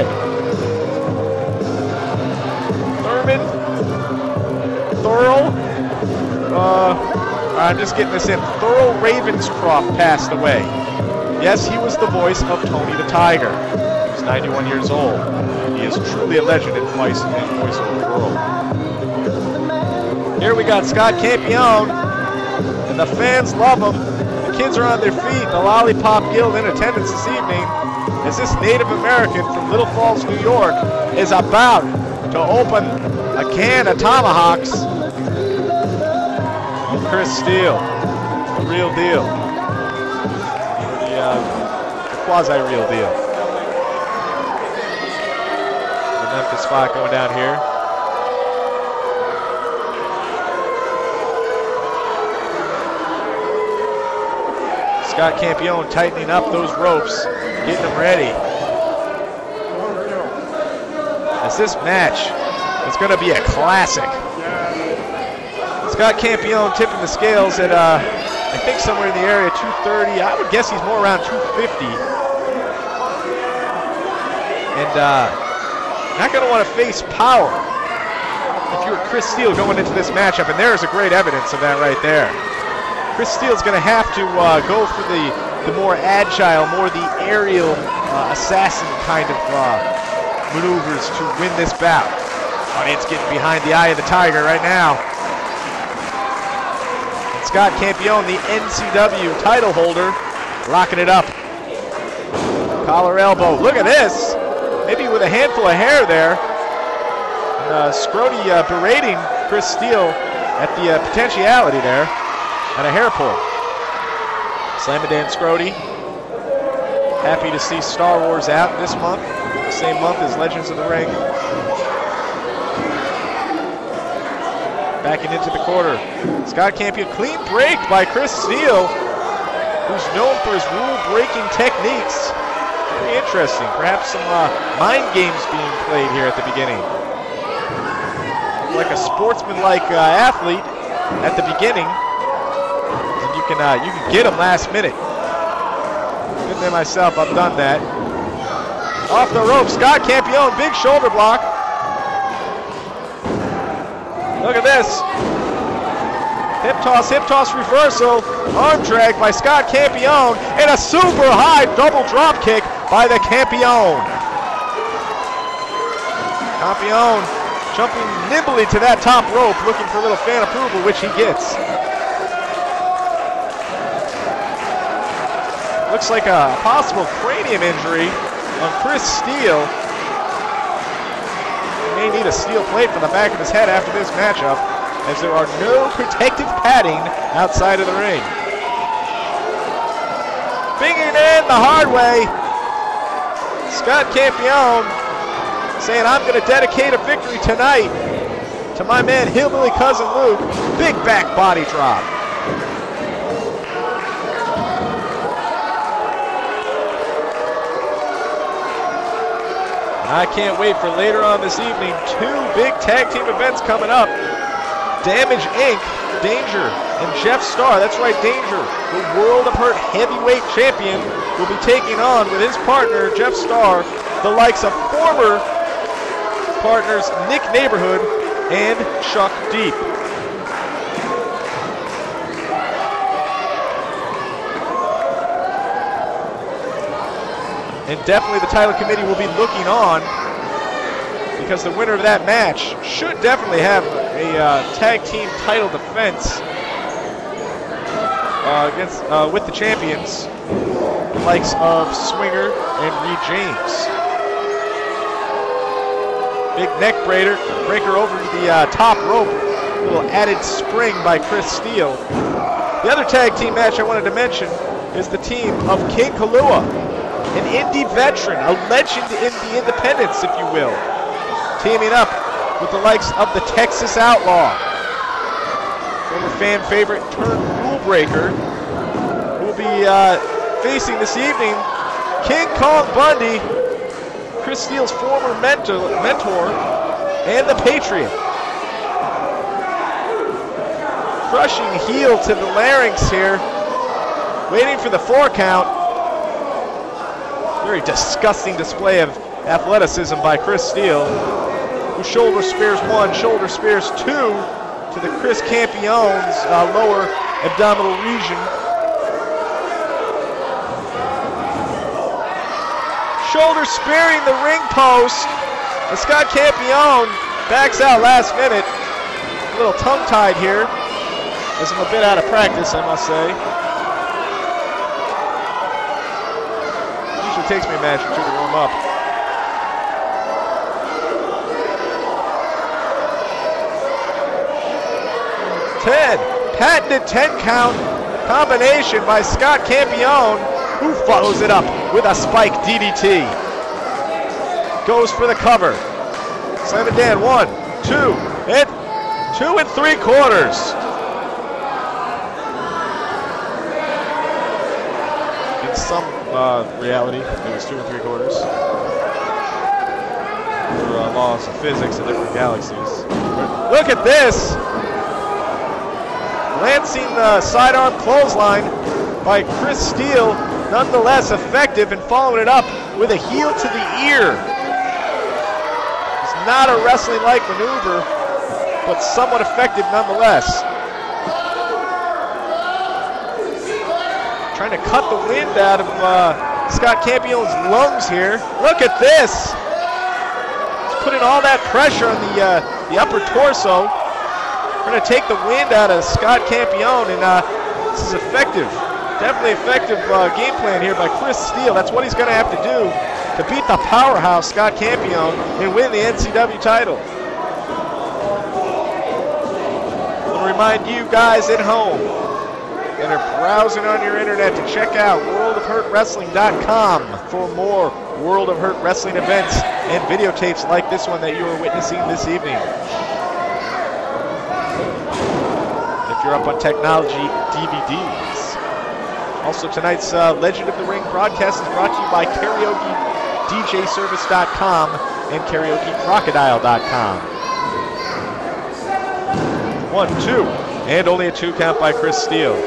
Thurl, I'm just getting this in. Thurl Ravenscroft passed away. Yes, he was the voice of Tony the Tiger. He's 91 years old. He is truly a legend in voice of the world. Here we got Scott Campione, and the fans love him. The kids are on their feet. The Lollipop Guild in attendance this evening as this Native American from Little Falls, New York is about to open a can of tomahawks. Chris Steele, the real deal. The quasi-real deal. The Memphis 5 going down here. Scott Campione tightening up those ropes, getting them ready. As this match is going to be a classic. Scott Campione tipping the scales at, I think somewhere in the area, 230. I would guess he's more around 250. And not going to want to face power if you're Chris Steele going into this matchup, and there's a great evidence of that right there. Chris Steele's going to have to go for the more agile, more the aerial assassin kind of maneuvers to win this bout. Audience getting behind the eye of the tiger right now. Scott Campione, the NCW title holder, locking it up. Collar elbow. Look at this. Maybe with a handful of hair there. And, Scrody berating Chris Steele at the potentiality there. And a hair pull. Slam-a-Dan Scrody. Happy to see Star Wars out this month. The same month as Legends of the Ring. Backing into the quarter. Scott Campione, clean break by Chris Steele, who's known for his rule-breaking techniques. Very interesting. Perhaps some mind games being played here at the beginning. Like a sportsman-like athlete at the beginning. And you can get him last minute. Been there myself. I've done that. Off the rope, Scott Campione, big shoulder block. Look at this. Hip toss reversal. Arm drag by Scott Campione. And a super high double drop kick by the Campione. Campione jumping nimbly to that top rope, looking for a little fan approval, which he gets. Looks like a possible cranium injury on Chris Steele. May need a steel plate for the back of his head after this matchup, as there are no protective padding outside of the ring. Fingering in the hard way. Scott Campione saying, I'm going to dedicate a victory tonight to my man Hillbilly Cousin Luke. Big back body drop. I can't wait for later on this evening. 2 big tag team events coming up. Damage Inc., Danger, and Jeff Starr. That's right, Danger, the World of Hurt heavyweight champion, will be taking on with his partner, Jeff Starr, the likes of former partners Nick Neighborhood and Chuck Deep. And definitely the title committee will be looking on, because the winner of that match should definitely have a tag team title defense with the champions, the likes of Swinger and Reed James. Big neck breaker over the top rope. A little added spring by Chris Steele. The other tag team match I wanted to mention is the team of King Kalua, an indie veteran, a legend in the independents, if you will, teaming up with the likes of the Texas Outlaw, former fan favorite turned rule breaker, who will be facing this evening King Kong Bundy, Chris Steele's former mentor, and the Patriot. Crushing heel to the larynx here, waiting for the 4 count. Very disgusting display of athleticism by Chris Steele, who shoulder spears 1, shoulder spears 2 to the Chris Campione's lower abdominal region. Shoulder spearing the ring post. And Scott Campione backs out last minute. A little tongue-tied here, as I'm a bit out of practice, I must say. Usually takes me a match or 2 to warm up. Patented 10 count combination by Scott Campione, who follows it up with a spike DDT. Goes for the cover. Slam it down. 1, 2, and 2 3/4. In some reality, it was 2 3/4. For laws of physics in different galaxies. Look at this! Lancing the sidearm clothesline by Chris Steele, nonetheless effective in following it up with a heel to the ear. It's not a wrestling-like maneuver, but somewhat effective nonetheless. Trying to cut the wind out of Scott Campione's lungs here. Look at this. He's putting all that pressure on the upper torso. Trying to take the wind out of Scott Campione, and this is effective. Definitely effective game plan here by Chris Steele. That's what he's going to have to do to beat the powerhouse Scott Campione and win the NCW title. I want to remind you guys at home that are browsing on your internet to check out worldofhurtwrestling.com for more World of Hurt Wrestling events and videotapes like this one that you are witnessing this evening. If you're up on technology, DVDs. Also, tonight's Legend of the Ring broadcast is brought to you by KaraokeDJService.com and KaraokeCrocodile.com. 1, 2, and only a 2 count by Chris Steele.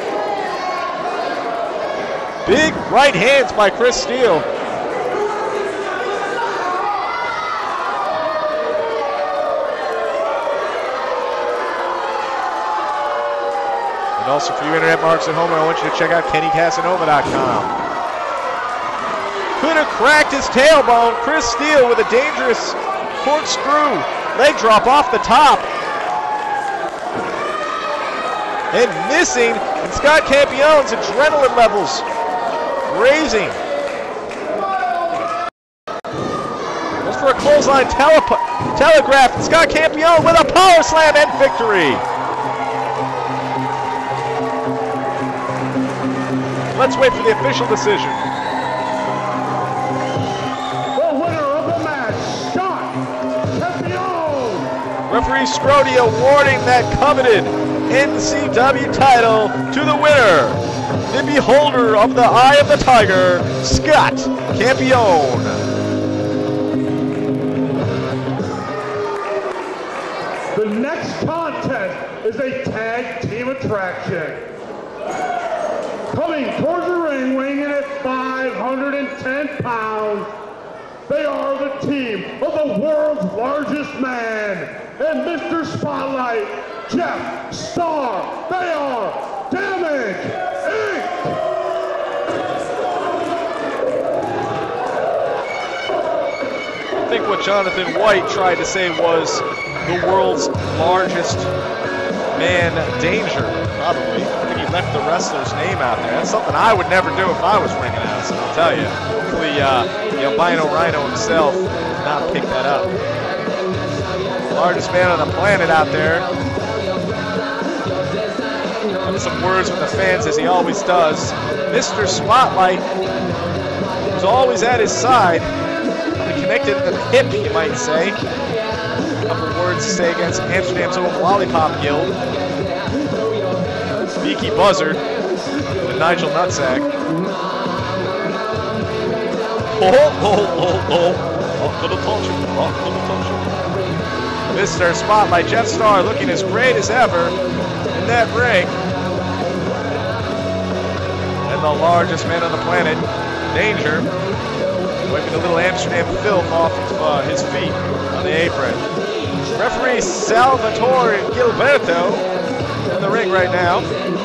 Big right hands by Chris Steele. And also for you internet marks at home, I want you to check out KennyCasanova.com. Could have cracked his tailbone. Chris Steele with a dangerous corkscrew leg drop off the top. And missing, and Scott Campione's adrenaline levels raising. Goes for a clothesline telegraph. And Scott Campione with a power slam and victory. Let's wait for the official decision. The winner of the match, Scott Campione. Referee Scrody awarding that coveted NCW title to the winner, the beholder of the Eye of the Tiger, Scott Campione. The next contest is a tag team attraction. Coming towards the ring, weighing in at 510 pounds, they are the team of the world's largest man and Mr. Spotlight, Jeff Starr. They are Damage Inc. I think what Jonathan White tried to say was the world's largest man, Danger, probably. I think he left the wrestler's name out there. That's something I would never do if I was ring announcing, I'll tell you. Hopefully, the albino rhino himself did not pick that up. Largest man on the planet out there. Put some words with the fans as he always does. Mr. Spotlight was always at his side. The connected at the hip, you might say. A couple words to say against Amsterdam's own Lollipop Guild. Beaky Buzzard and Nigel Nutsack. Off to the touch. Mr. Spotlight, Jeff Starr looking as great as ever in that ring. And the largest man on the planet, Danger, wiping a little Amsterdam filth off of his feet on the apron. Referee Salvatore Gilberto in the ring right now.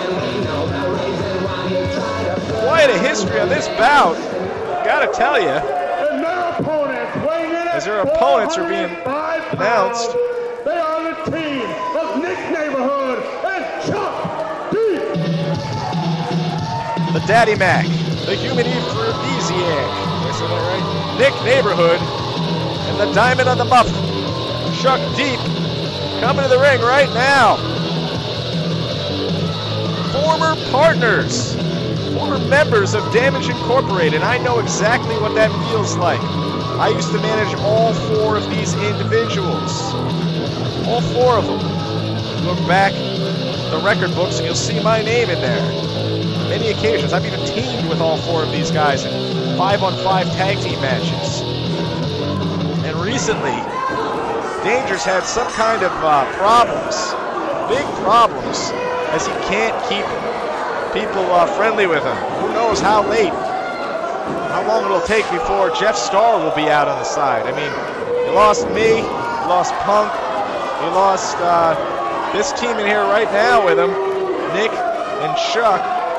Quite a history on this bout, gotta tell you. And their opponents weighing in As their opponents are being 405 announced. pounds, they are the team of Nick Neighborhood and Chuck D. The Daddy Mac, the human aphrodisiac. Did I say that right? Nick Neighborhood and the Diamond on the Muff, Chuck Deep, coming to the ring right now. Former partners, former members of Damage Incorporated. I know exactly what that feels like. I used to manage all 4 of these individuals. All 4 of them. Look back at the record books and you'll see my name in there. Many occasions. I've even teamed with all 4 of these guys in 5-on-5 tag team matches. And recently, Danger's had some kind of problems, big problems, as he can't keep people friendly with him. Who knows how late, how long it'll take before Jeff Starr will be out on the side. I mean, you lost me, you lost Punk, you lost this team in here right now with him, Nick and Chuck.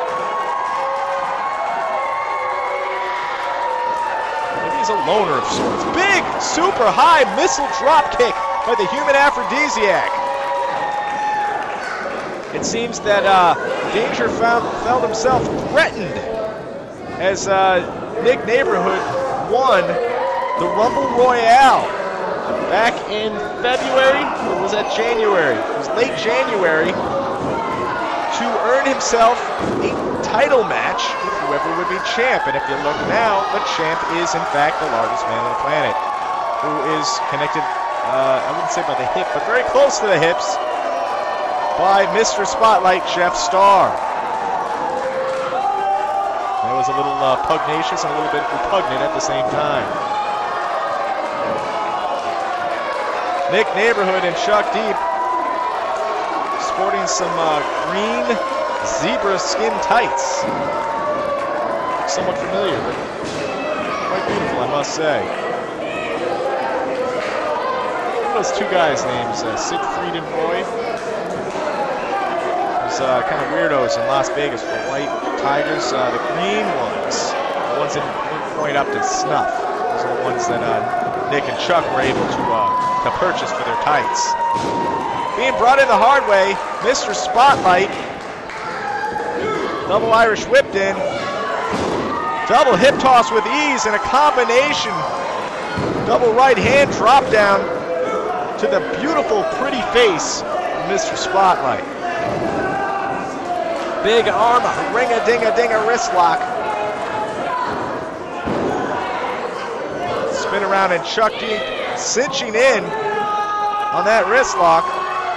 Maybe he's a loner of sorts. Big, super high missile drop kick by the human aphrodisiac. It seems that Danger felt himself threatened as Nick Neighborhood won the Rumble Royale back in February, or was that January? It was late January, to earn himself a title match with whoever would be champ. And if you look now, the champ is in fact the largest man on the planet, who is connected, I wouldn't say by the hip, but very close to the hips, by Mr. Spotlight, Jeff Starr. That was a little pugnacious and a little bit repugnant at the same time. Nick Neighborhood and Chuck Deep sporting some green zebra skin tights. Somewhat familiar, but quite beautiful, I must say. What are those 2 guys' names? Siegfried and Roy? Kind of weirdos in Las Vegas for white tigers. The green ones, the ones that didn't point up to snuff. Those are the ones that Nick and Chuck were able to purchase for their tights. Being brought in the hard way, Mr. Spotlight. Double Irish whipped in. Double hip toss with ease and a combination. Double right hand drop down to the beautiful, pretty face of Mr. Spotlight. Big arm, ring-a-ding-a-ding-a wrist lock. Spin around and Chuck Deep cinching in on that wrist lock.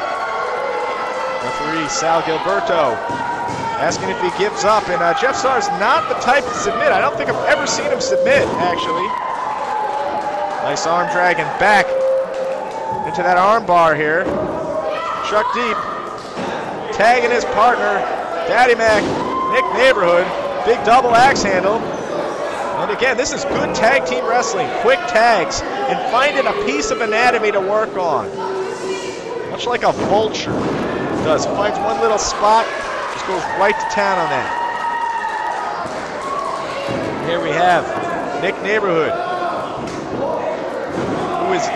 Referee Sal Gilberto asking if he gives up. And Jeff Starr's not the type to submit. I don't think I've ever seen him submit, actually. Nice arm drag and back into that arm bar here. Chuck Deep tagging his partner, Daddy Mac, Nick Neighborhood, big double axe handle. And again, this is good tag team wrestling, quick tags, and finding a piece of anatomy to work on. Much like a vulture does. Finds one little spot, just goes right to town on that. Here we have Nick Neighborhood, who is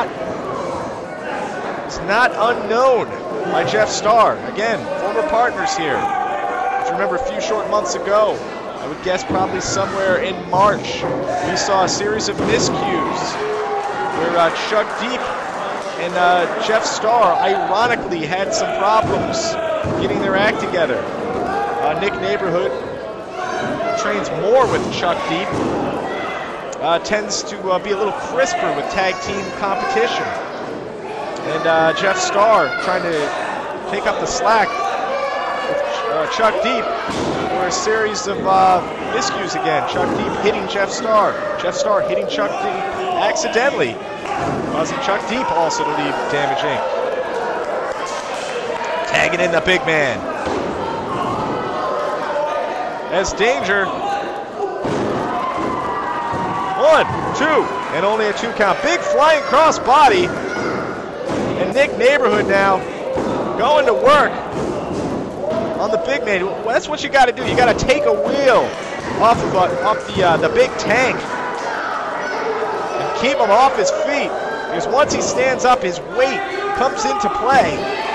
not unknown by Jeff Starr. Again, former partners here. If you remember a few short months ago, I would guess probably somewhere in March, we saw a series of miscues where Chuck Deep and Jeff Starr ironically had some problems getting their act together. Nick Neighborhood trains more with Chuck Deep tends to be a little crisper with tag team competition. And Jeff Starr trying to take up the slack with Chuck Deep for a series of miscues again. Chuck Deep hitting Jeff Starr. Jeff Starr hitting Chuck Deep accidentally, causing Chuck Deep also to leave Damage Inc. Tagging in the big man. As Danger. 1, 2, and only a 2 count. Big flying cross body. And Nick Neighborhood now going to work on the big man. Well, that's what you got to do. You got to take a wheel off the big tank and keep him off his feet. Because once he stands up, his weight comes into play,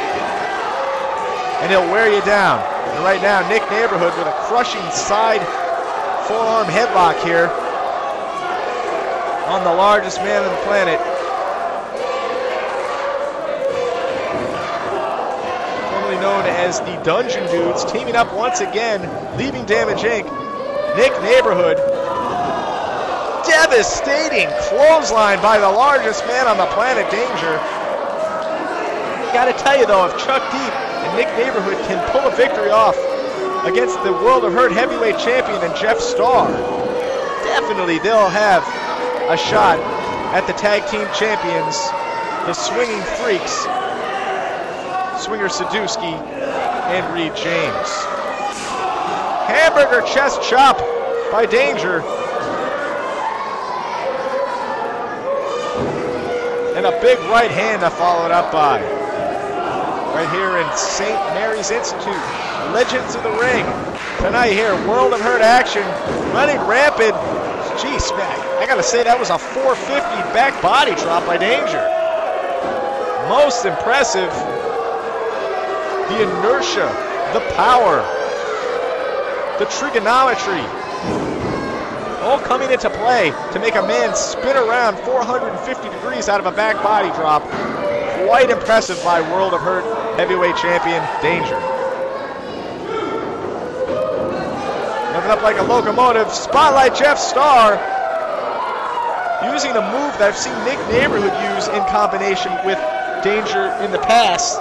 and he'll wear you down. And right now, Nick Neighborhood with a crushing side forearm headlock here on the largest man on the planet. Formerly known as the Dungeon Dudes, teaming up once again, leaving Damage Inc. Nick Neighborhood. Devastating clothesline by the largest man on the planet, Danger. Gotta tell you though, if Chuck Deep and Nick Neighborhood can pull a victory off against the World of Hurt heavyweight champion and Jeff Starr, definitely they'll have a shot at the tag team champions, the Swinging Freaks, Swinger Sadusky and Reed James. Hamburger chest chop by Danger. And a big right hand to follow it up by. Right here in St. Mary's Institute, Legends of the Ring. Tonight here, World of Hurt action, running rampant. Jeez, man, I gotta say that was a 450 back body drop by Danger. Most impressive. The inertia, the power, the trigonometry, all coming into play to make a man spin around 450 degrees out of a back body drop. Quite impressive by World of Hurt heavyweight champion Danger. Revving up like a locomotive. Spotlight Jeff Starr. Using a move that I've seen Nick Neighborhood use in combination with Danger in the past.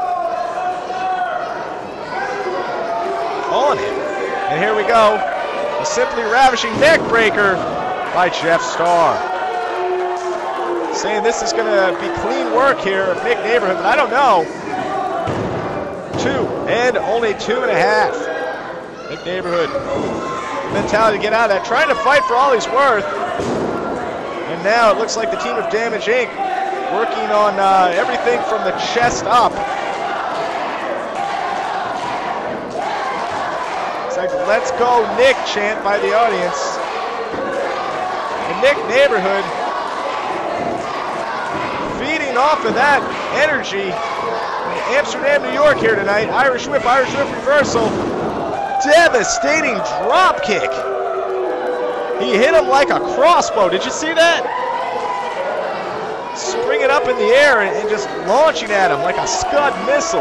On him. And here we go. A simply ravishing neck breaker by Jeff Starr. Saying this is going to be clean work here of Nick Neighborhood, but I don't know. 2 and only 2.5. Nick Neighborhood. Mentality to get out of that. Trying to fight for all he's worth. And now it looks like the team of Damage Inc. working on everything from the chest up. It's like, let's go Nick chant by the audience. And Nick Neighborhood feeding off of that energy. Amsterdam, New York here tonight. Irish whip reversal. Devastating drop kick. He hit him like a crossbow. Did you see that? Springing up in the air and just launching at him like a Scud missile.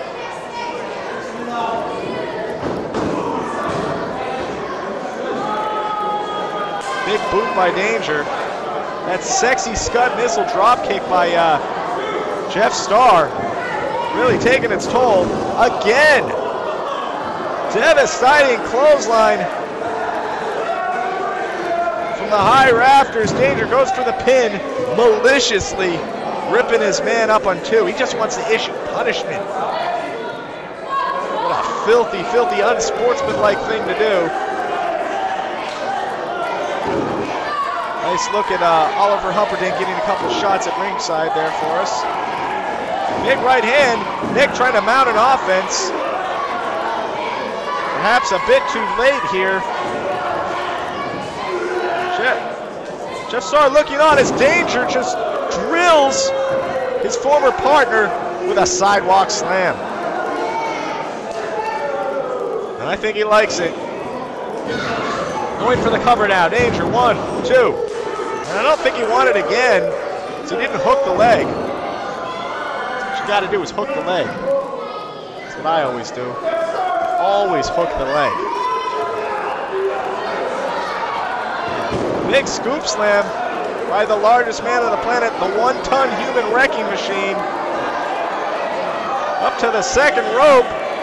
Big boot by Danger. That sexy Scud missile drop kick by Jeff Starr. Really taking its toll. Again. Devastating clothesline. From the high rafters, Danger goes for the pin, maliciously ripping his man up on 2. He just wants to issue punishment. What a filthy, filthy, unsportsmanlike thing to do. Nice look at Oliver Humperdinck getting a couple shots at ringside there for us. Big right hand. Nick trying to mount an offense. Perhaps a bit too late here. Jeff Starr looking on as Danger just drills his former partner with a sidewalk slam. And I think he likes it. Going for the cover now. Danger, 1, 2. And I don't think he wanted it again, so he didn't hook the leg. What you got to do is hook the leg. That's what I always do. Always hook the leg. Big scoop slam by the largest man on the planet, the 1-ton human wrecking machine. Up to the second rope.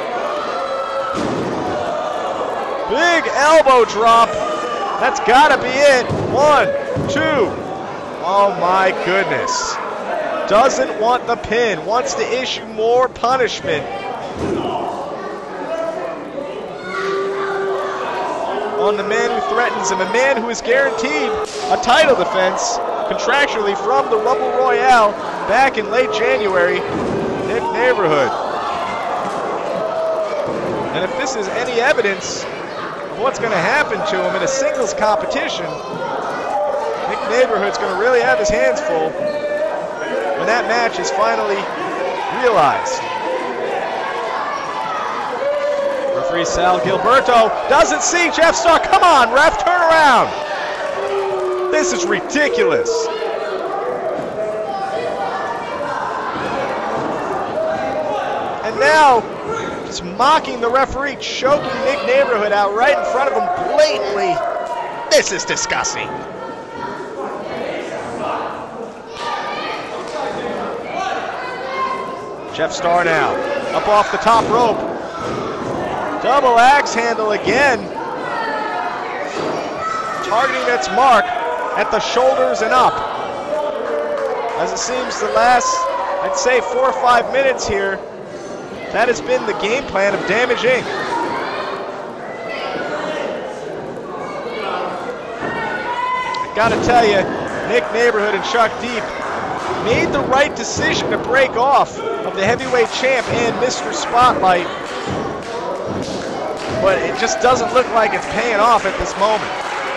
Big elbow drop. That's gotta be it. 1, 2. Oh my goodness. Doesn't want the pin, wants to issue more punishment. On the man who threatens him, a man who is guaranteed a title defense contractually from the Rumble Royale back in late January, Nick Neighborhood. And if this is any evidence of what's going to happen to him in a singles competition, Nick Neighborhood's going to really have his hands full when that match is finally realized. Referee Sal Gilberto doesn't see Jeff Starr. Come on, ref, turn around. This is ridiculous. And now, just mocking the referee, choking Nick Neighborhood out right in front of him blatantly. This is disgusting. Jeff Starr now, up off the top rope. Double axe handle again. Targeting its mark at the shoulders and up. As it seems the last, I'd say 4 or 5 minutes here, that has been the game plan of Damage Inc. I gotta tell you, Nick Neighborhood and Chuck Deep made the right decision to break off of the heavyweight champ and Mr. Spotlight. But it just doesn't look like it's paying off at this moment.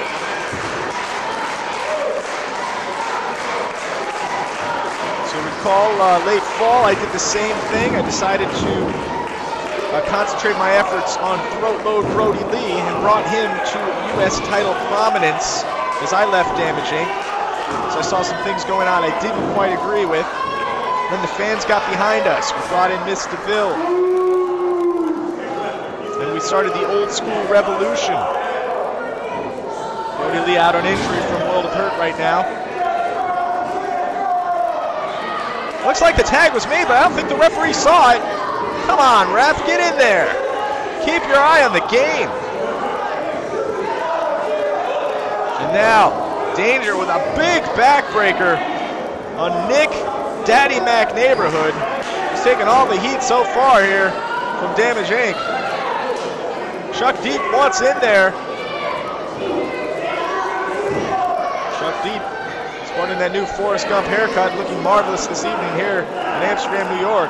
So recall late fall, I did the same thing. I decided to concentrate my efforts on Throat Load Brody Lee and brought him to U.S. title prominence as I left Damage Inc. So I saw some things going on I didn't quite agree with. Then the fans got behind us. We brought in Miss DeVille. And we started the old school revolution. Brody Lee out on injury from World of Hurt right now. Looks like the tag was made, but I don't think the referee saw it. Come on, ref, get in there. Keep your eye on the game. And now, Danger with a big backbreaker on Nick Daddy Mac Neighborhood. He's taking all the heat so far here from Damage Inc. Chuck Deep wants in there. Chuck Deep sporting that new Forrest Gump haircut, looking marvelous this evening here in Amsterdam, New York.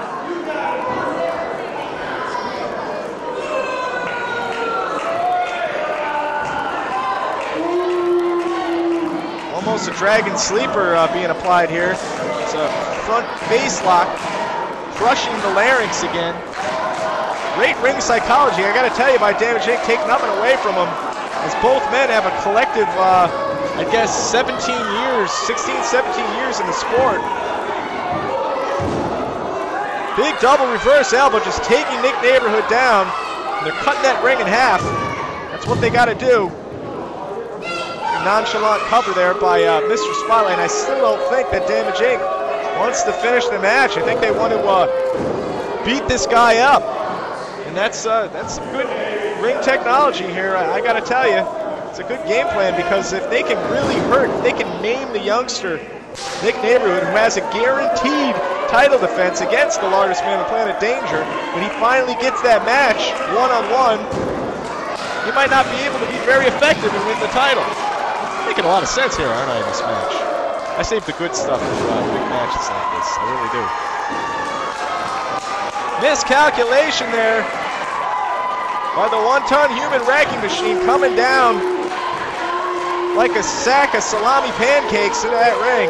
Almost a dragon sleeper being applied here. It's a front face lock, crushing the larynx again. Great ring psychology, I gotta tell you, by Damage Inc. taking nothing away from him, as both men have a collective, I guess, 16, 17 years in the sport. Big double reverse elbow, just taking Nick Neighborhood down. And they're cutting that ring in half. That's what they gotta do. Nonchalant cover there by Mr. Spotlight, and I still don't think that Damage Inc. wants to finish the match. I think they want to beat this guy up, and that's some good ring technology here. I got to tell you, it's a good game plan, because if they can really hurt, if they can maim the youngster Nick Neighborhood, who has a guaranteed title defense against the largest man on the planet, Danger, when he finally gets that match one-on-one, he might not be able to be very effective and win the title. Making a lot of sense here, aren't I, in this match? I save the good stuff for big matches like this. I really do. Miscalculation there by the 1-ton human wrecking machine, coming down like a sack of salami pancakes into that ring.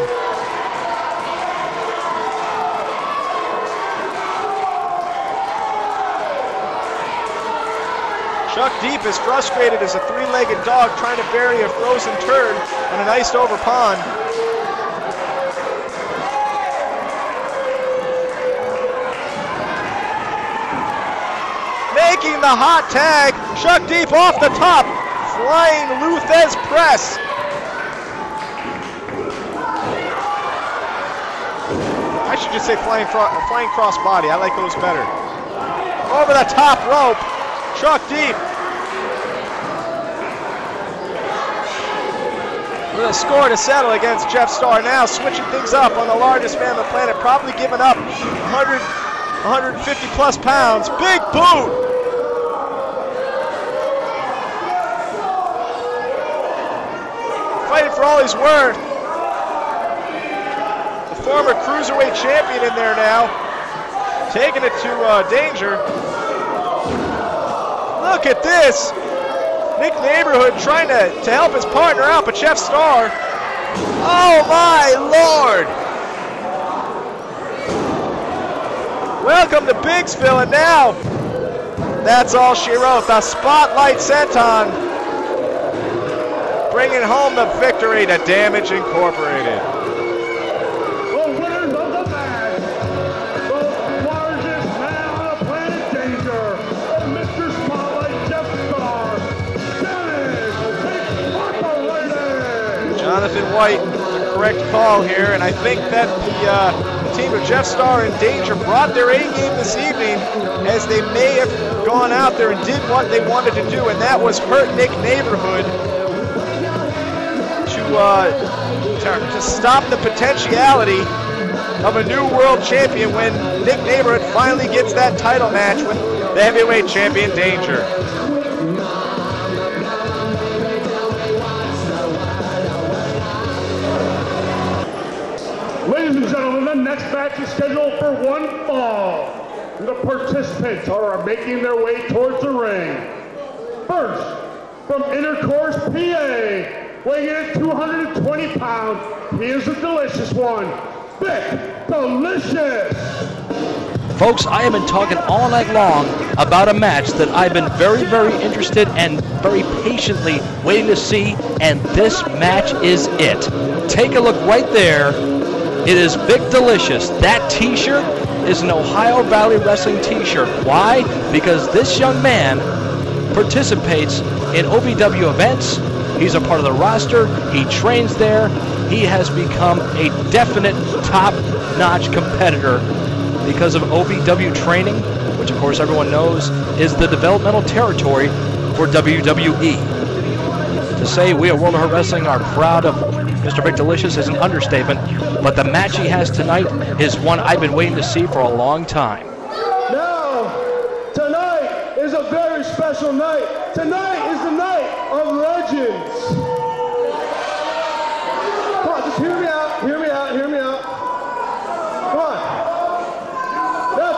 Chuck Deep is frustrated as a three-legged dog trying to bury a frozen turd on an iced-over pond. Making the hot tag, Chuck Deep off the top, flying Luthez press. should just say flying crossbody. I like those better. Over the top rope. Chuck deep. With a score to settle against Jeff Starr now, switching things up on the largest man on the planet, probably giving up 150 plus pounds. Big boot. Fighting for all he's worth. The former cruiserweight champion in there now, taking it to Danger. Look at this. Nick Neighborhood trying to help his partner out, but Jeff Starr, oh my Lord! Welcome to Bigsville, and now that's all she wrote. The spotlight sent on, bringing home the victory to Damage Incorporated. The winners of the match, the largest man on the planet, Danger, and Mr. Spotlight, Jeff Starr. Jonathan White, the correct call here, and I think that the team of Jeff Starr and Danger brought their A game this evening, as they may have gone out there and did what they wanted to do, and that was hurt Nick Neighborhood to stop the potentiality of a new world champion when Nick Neighborhood finally gets that title match with the heavyweight champion Danger. Ladies and gentlemen, the next match is scheduled for one fall. The participants are making their way towards the ring. First, from Intercourse, PA, weighing in at 220 pounds, he is the delicious one, Vic Delicious. Folks, I have been talking all night long about a match that I've been very, very interested and very patiently waiting to see, and this match is it. Take a look right there. It is Vic Delicious. That t-shirt is an Ohio Valley Wrestling t-shirt. Why? Because this young man participates in OVW events. He's a part of the roster. He trains there. He has become a definite top-notch competitor because of OVW training, which of course everyone knows is the developmental territory for WWE. To say we at World of Hurt Wrestling are proud of Mr. Vic Delicious is an understatement, but the match he has tonight is one I've been waiting to see for a long time. Now, tonight is a very special night. Tonight is the night of legends. Come on, just hear me out, hear me out, hear me out. Come on. Now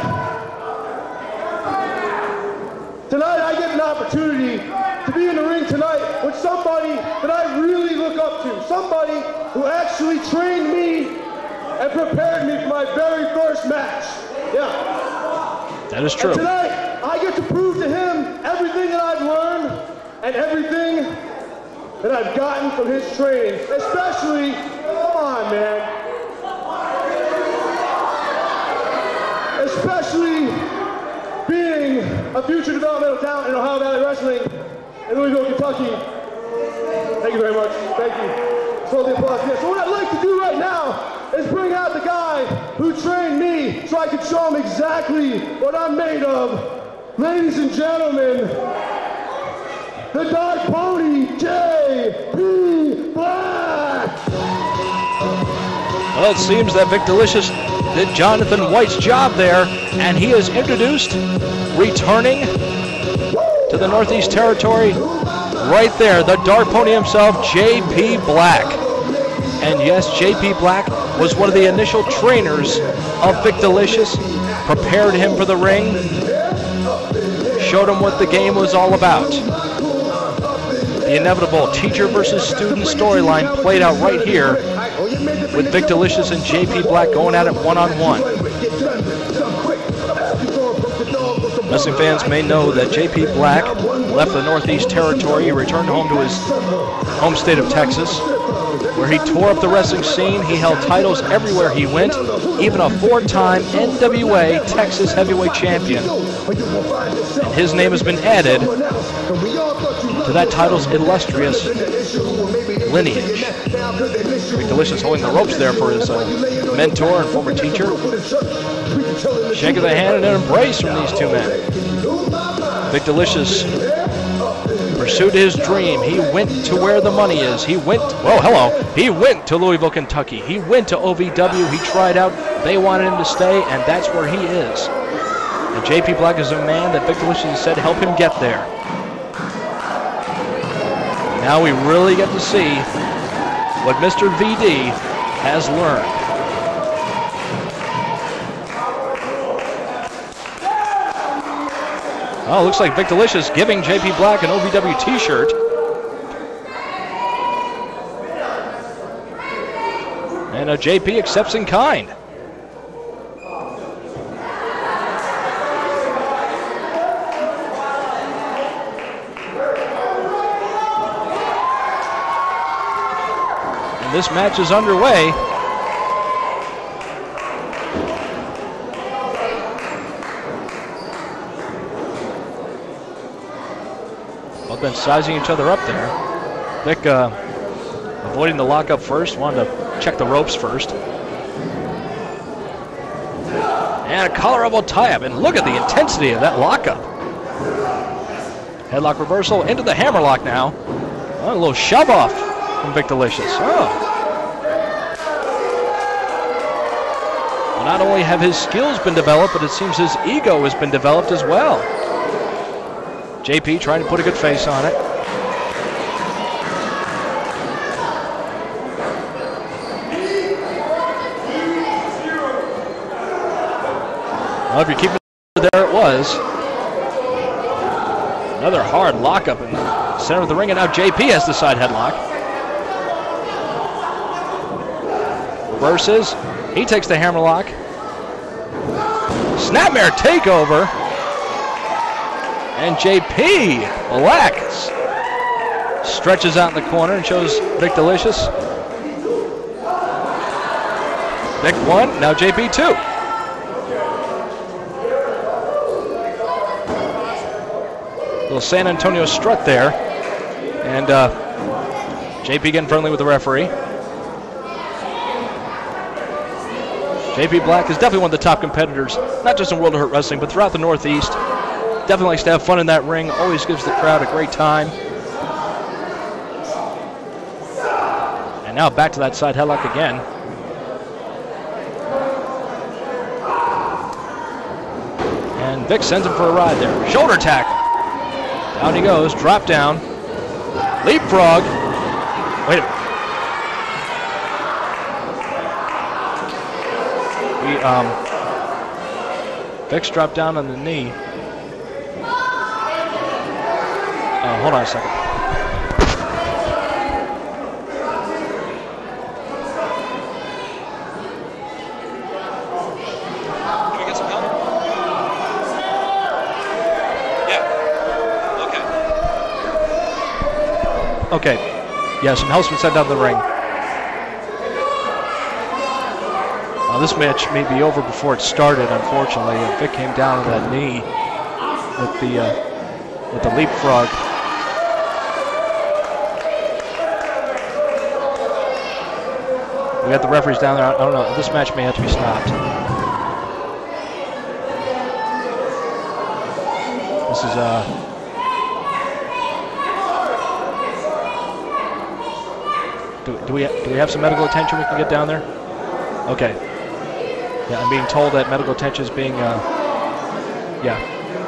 tonight I get an opportunity to be in the ring tonight with somebody that I really look up to. Somebody who actually trained me and prepared me for my very first match. Yeah. That is true. And tonight, I get to prove to him everything that I've learned and everything that I've gotten from his training. Especially, come on, man. Especially being a future developmental talent in Ohio Valley Wrestling in Louisville, Kentucky. Thank you very much. Thank you. So the applause. Yeah. So what I'd like to do right now is bring out the guy who trained me so I can show him exactly what I'm made of. Ladies and gentlemen, the Dark Pony, J.P. Black. Well, it seems that Vic Delicious did Jonathan White's job there, and he is introduced, returning to the Northeast Territory. Right there, the Dark Pony himself, J.P. Black. And yes, J.P. Black was one of the initial trainers of Vic Delicious, prepared him for the ring, showed him what the game was all about. The inevitable teacher versus student storyline played out right here with Vic Delicious and J.P. Black going at it one-on-one. Wrestling fans may know that J.P. Black left the Northeast Territory. He returned home to his home state of Texas, where he tore up the wrestling scene. He held titles everywhere he went, even a four-time NWA Texas heavyweight champion. And his name has been added to that title's illustrious lineage. Vic Delicious holding the ropes there for his mentor and former teacher. Shake of the hand and an embrace from these two men. Vic Delicious pursued his dream. He went to where the money is. He went to Louisville, Kentucky. He went to OVW. He tried out. They wanted him to stay, and that's where he is. And J.P. Black is a man that Vic Delicious said help him get there. Now we really get to see what Mr. VD has learned. Oh, looks like Vic Delicious giving J.P. Black an OVW t-shirt. And J.P. accepts in kind. And this match is underway. Both been sizing each other up there. Vic avoiding the lockup first, wanted to check the ropes first. And a collar elbow tie-up, and look at the intensity of that lockup. Headlock reversal into the hammerlock now. Oh, a little shove off from Vic Delicious. Oh. Well, not only have his skills been developed, but it seems his ego has been developed as well. JP trying to put a good face on it. Well, if you keep it there, it was. Another hard lockup in the center of the ring, and now JP has the side headlock. Reverses. He takes the hammerlock. Snapmare takeover. And JP Black stretches out in the corner and shows Vic Delicious. Vic 1, now JP 2. Little San Antonio strut there. And JP getting friendly with the referee. JP Black is definitely one of the top competitors, not just in World of Hurt Wrestling, but throughout the Northeast. Definitely likes to have fun in that ring, always gives the crowd a great time. And now back to that side headlock again. And Vic sends him for a ride there. Shoulder tackle. Down he goes, drop down. Leapfrog. Wait a minute. Vic's dropped down on the knee. Hold on a second. Can we get some help? Yeah. Okay. Yeah, some help's been sent down the ring. This match may be over before it started, unfortunately. Vic came down on that knee with the leapfrog. We got the referees down there. I don't know. This match may have to be stopped. This is do we have some medical attention we can get down there? Okay. Yeah, I'm being told that medical attention is being yeah,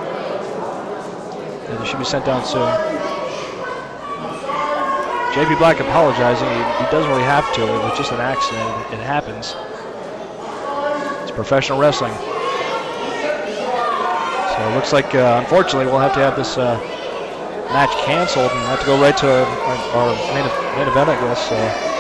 they should be sent down soon. JP Black apologizing. He doesn't really have to. It was just an accident. It happens. It's professional wrestling. So it looks like, unfortunately, we'll have to have this match canceled and have to go right to our main event, I guess.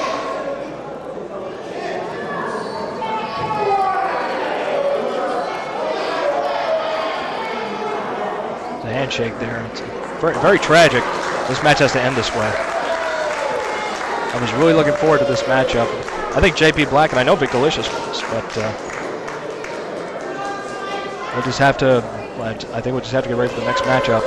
It's a handshake there. It's very, very tragic. This match has to end this way. I was really looking forward to this matchup. I think JP Black, and I know Vic Delicious was, but we'll just have to, I think we'll just have to get ready for the next matchup.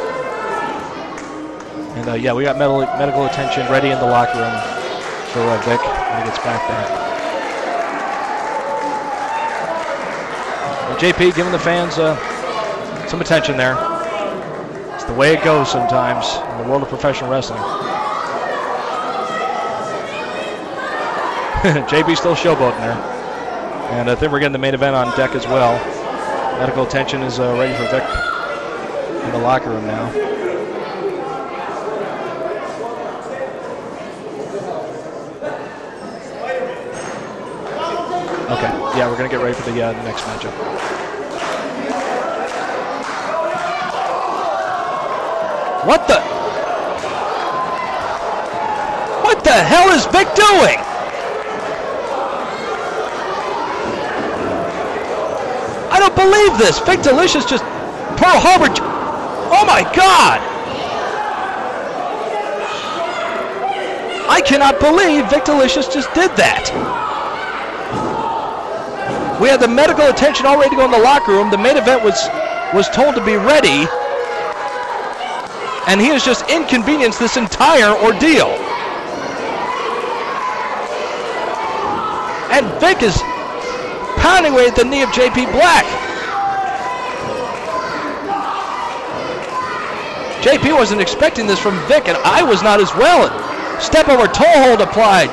And yeah, we got medical attention ready in the locker room for Vic when he gets back there. And JP giving the fans some attention there. It's the way it goes sometimes in the world of professional wrestling. JP still showboating there. And I think we're getting the main event on deck as well. Medical attention is ready for Vic in the locker room now. Okay, yeah, we're going to get ready for the next matchup. What the hell is Vic doing? I don't believe this. Vic Delicious just Pearl Harbor. Oh my God! I cannot believe Vic Delicious just did that. We had the medical attention already to go in the locker room. The main event was told to be ready. And he has just inconvenienced this entire ordeal. And Vic is pounding away at the knee of JP Black. JP wasn't expecting this from Vic, and I was not as well. Step over toe hold applied.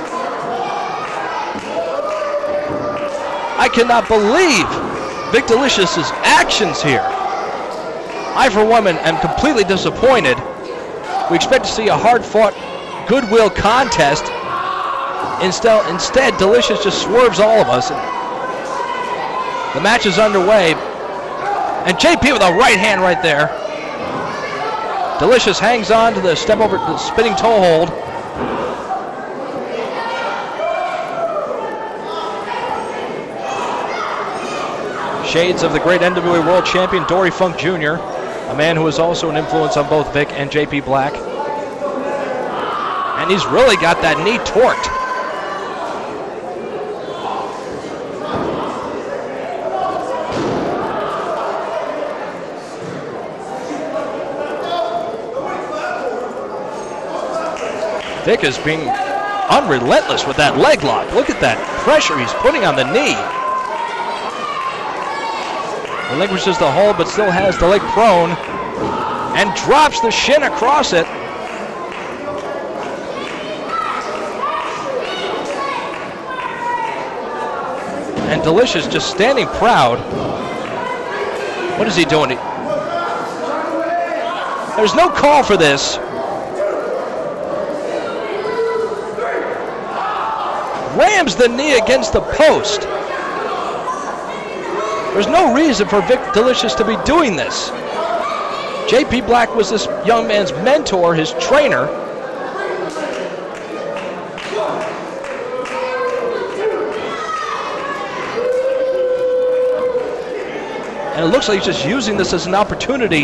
I cannot believe Vic Delicious's actions here. I, for one, am completely disappointed. We expect to see a hard-fought, goodwill contest. Instead, Delicious just swerves all of us. The match is underway. And JP with a right hand right there. Delicious hangs on to the step over the spinning toe hold. Shades of the great NWA World Champion Dory Funk Jr., a man who is also an influence on both Vic and JP Black. And he's really got that knee torqued. Vic is being unrelentless with that leg lock. Look at that pressure he's putting on the knee. Relinquishes the hold, but still has the leg prone and drops the shin across it. And Delicious just standing proud. What is he doing? There's no call for this. Rams the knee against the post. There's no reason for Vic Delicious to be doing this. JP Black was this young man's mentor, his trainer. And it looks like he's just using this as an opportunity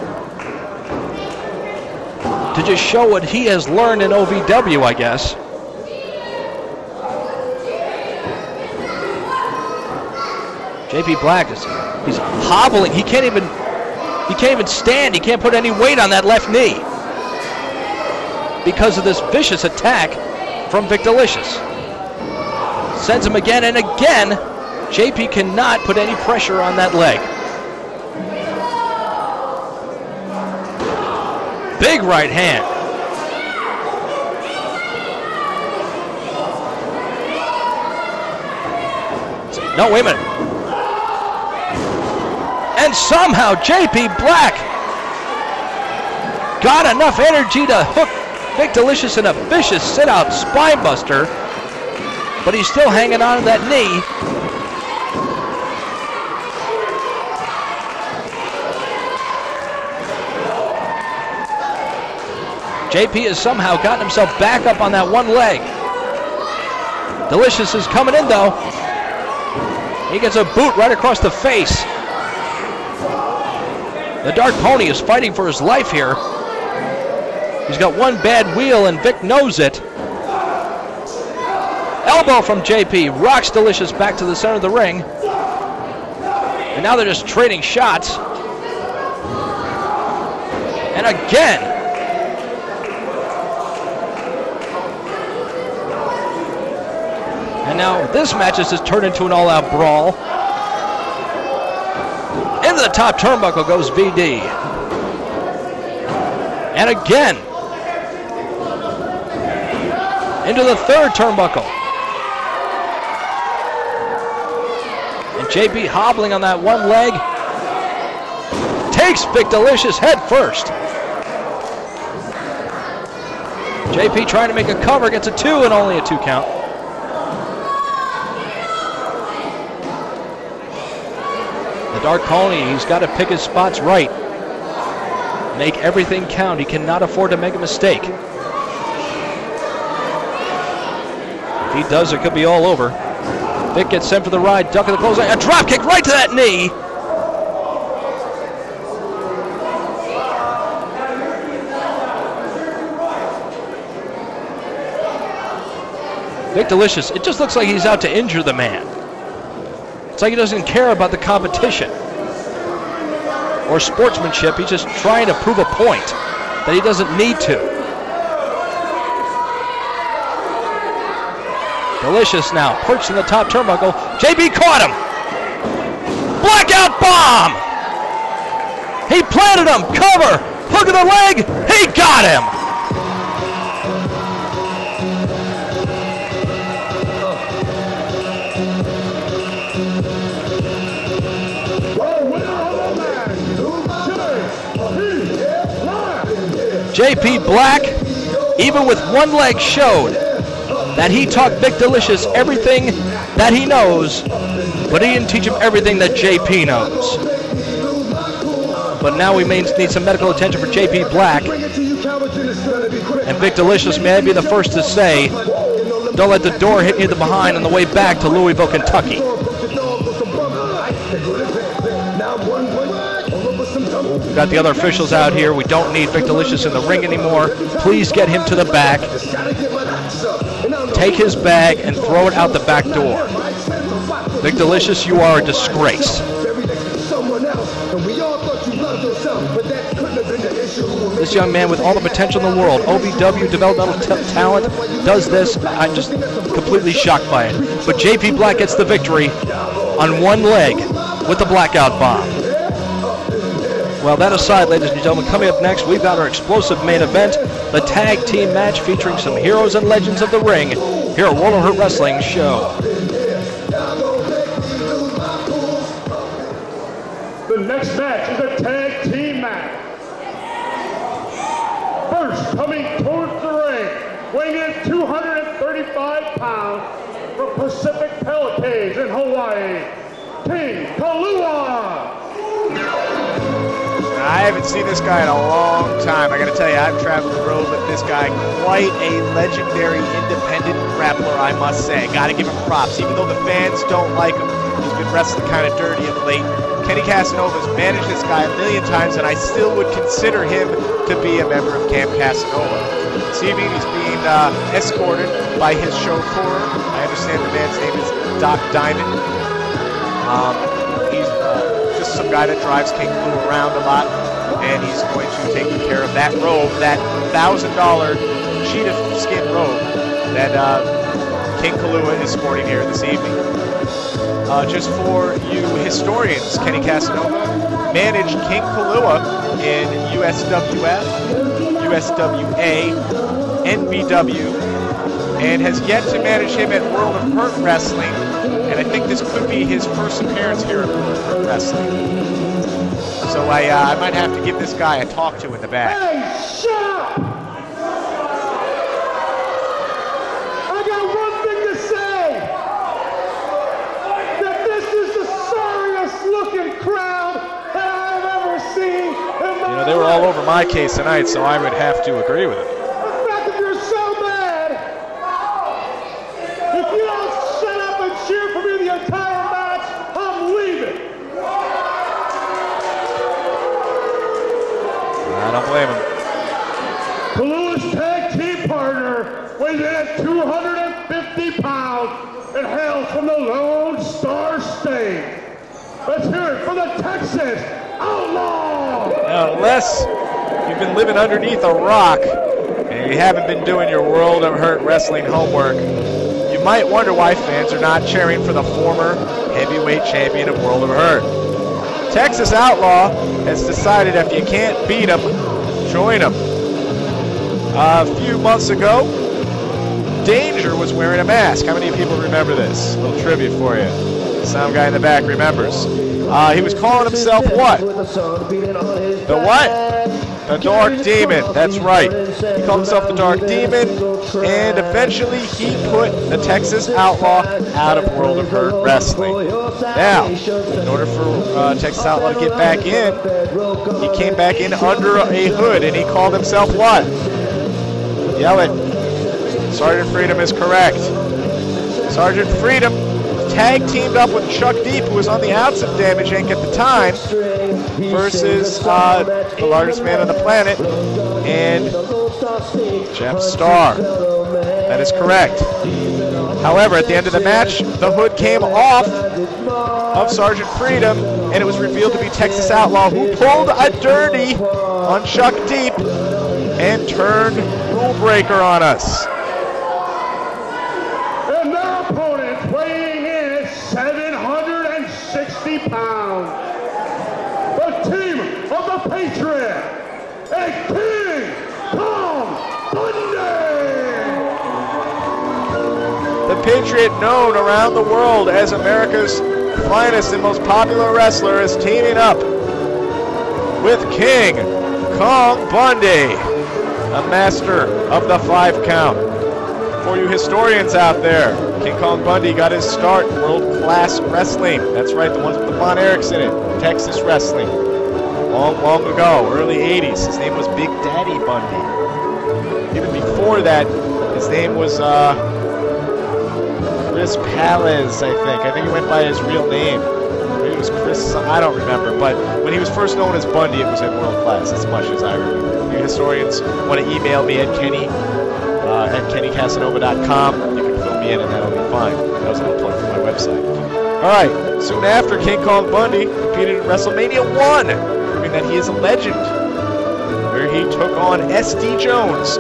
to just show what he has learned in OVW, I guess. JP Black he's hobbling. He can't even stand. He can't put any weight on that left knee because of this vicious attack from Vic Delicious. Sends him again and again. JP cannot put any pressure on that leg. Big right hand. No, wait a minute. And somehow JP Black got enough energy to hook Vic Delicious in a vicious sit-out spine buster, but he's still hanging on to that knee. JP has somehow gotten himself back up on that one leg. Delicious is coming in though. He gets a boot right across the face. The Dark Pony is fighting for his life here. He's got one bad wheel and Vic knows it. Elbow from JP rocks Delicious back to the center of the ring. And now they're just trading shots. And again. And now this match has just turned into an all-out brawl. the top turnbuckle goes VD. And again. Into the third turnbuckle. And JP hobbling on that one leg. Takes Vic Delicious head first. JP trying to make a cover, gets a 2 and only a 2 count. The Dark Pony, he's got to pick his spots right. Make everything count. He cannot afford to make a mistake. If he does, it could be all over. Vic gets sent for the ride, duck of the clothesline, a drop kick right to that knee. Vic Delicious, it just looks like he's out to injure the man. It's like he doesn't care about the competition or sportsmanship. He's just trying to prove a point that he doesn't need to. Delicious now, perched in the top turnbuckle. JP caught him. Blackout bomb. He planted him. Cover. Hook of the leg. He got him. JP Black, even with one leg, showed that he taught Vic Delicious everything that he knows, but he didn't teach him everything that JP knows. But now we may need some medical attention for JP Black. And Vic Delicious may be the first to say, don't let the door hit you in the behind on the way back to Louisville, Kentucky. We've got the other officials out here. We don't need Vic Delicious in the ring anymore. Please get him to the back. Take his bag and throw it out the back door. Vic Delicious, you are a disgrace. This young man with all the potential in the world, OVW developmental talent, does this. I'm just completely shocked by it. But JP Black gets the victory on one leg with the blackout bomb. Well, that aside, ladies and gentlemen, coming up next, we've got our explosive main event, the tag team match featuring some heroes and legends of the ring here at World of Hurt Wrestling Show. The next match is a tag team match. First, coming towards the ring, weighing in 235 pounds from Pacific Palisades in Hawaii, King Kalua. I haven't seen this guy in a long time. I got to tell you, I've traveled the road with this guy. Quite a legendary independent grappler, I must say. Got to give him props. Even though the fans don't like him, he's been wrestling kind of dirty of late. Kenny Casanova's managed this guy a million times, and I still would consider him to be a member of Camp Casanova. This evening, he's being escorted by his chauffeur. I understand the man's name is Doc Diamond. He's just some guy that drives King Kalua around a lot, and he's going to take care of that robe, that $1,000 cheetah skin robe that King Kalua is sporting here this evening. Just for you historians, Kenny Casanova managed King Kalua in USWF, USWA, NBW, and has yet to manage him at World of Hurt Wrestling, and I think this could be his first appearance here at World of Hurt Wrestling. So I might have to give this guy a talk to in the back. Hey, shut up! I got one thing to say. That this is the sorriest looking crowd that I've ever seen in my life. You know, they were all over my case tonight, so I would have to agree with it. The fact that you're so mad, if you don't shut up and cheer for me the entire match, I'm leaving. I don't blame him. Kalua's tag team partner weighs in at 250 pounds and hails from the Lone Star State. Let's hear it for the Texas Outlaw! Now, unless you've been living underneath a rock and you haven't been doing your World of Hurt Wrestling homework, you might wonder why fans are not cheering for the former heavyweight champion of World of Hurt. Texas Outlaw has decided if you can't beat them, join them. A few months ago, Danger was wearing a mask. How many people remember this? A little trivia for you. Sound guy in the back remembers. He was calling himself what? The what? The Dark Demon. That's right. He called himself the Dark Demon, and eventually he put the Texas Outlaw out of World of Hurt Wrestling. Now, in order for Texas Outlaw to get back in, he came back in under a hood, and he called himself what? Yell it. Sergeant Freedom is correct. Sergeant Freedom tag teamed up with Chuck Deep, who was on the outs of Damage Inc. at the time, versus the largest man on the planet, and Jeff Starr. That is correct. However, at the end of the match, the hood came off of Sergeant Freedom, and it was revealed to be Texas Outlaw, who pulled a dirty on Chuck Deep and turned Rule Breaker on us. And their opponent weighing in at 760 pounds. The team of the Patriot and King Kong Bundy. The Patriot, known around the world as America's finest and most popular wrestler, is teaming up with King Kong Bundy, a master of the 5 count. For you historians out there, King Kong Bundy got his start in world-class wrestling. That's right, the ones with the Von Erichs in it, Texas wrestling. Long, long ago, early 80s, his name was Big Daddy Bundy. Even before that, his name was Chris Palez, I think. I think he went by his real name. Maybe it was Chris, I don't remember. But when he was first known as Bundy, it was at World Class, as much as I remember. If you historians want to email me at Kenny, at KennyCasanova.com, you can fill me in and that'll be fine. That was a little plug for my website. Alright, soon after, King Kong Bundy competed in WrestleMania 1, proving that he is a legend, where he took on SD Jones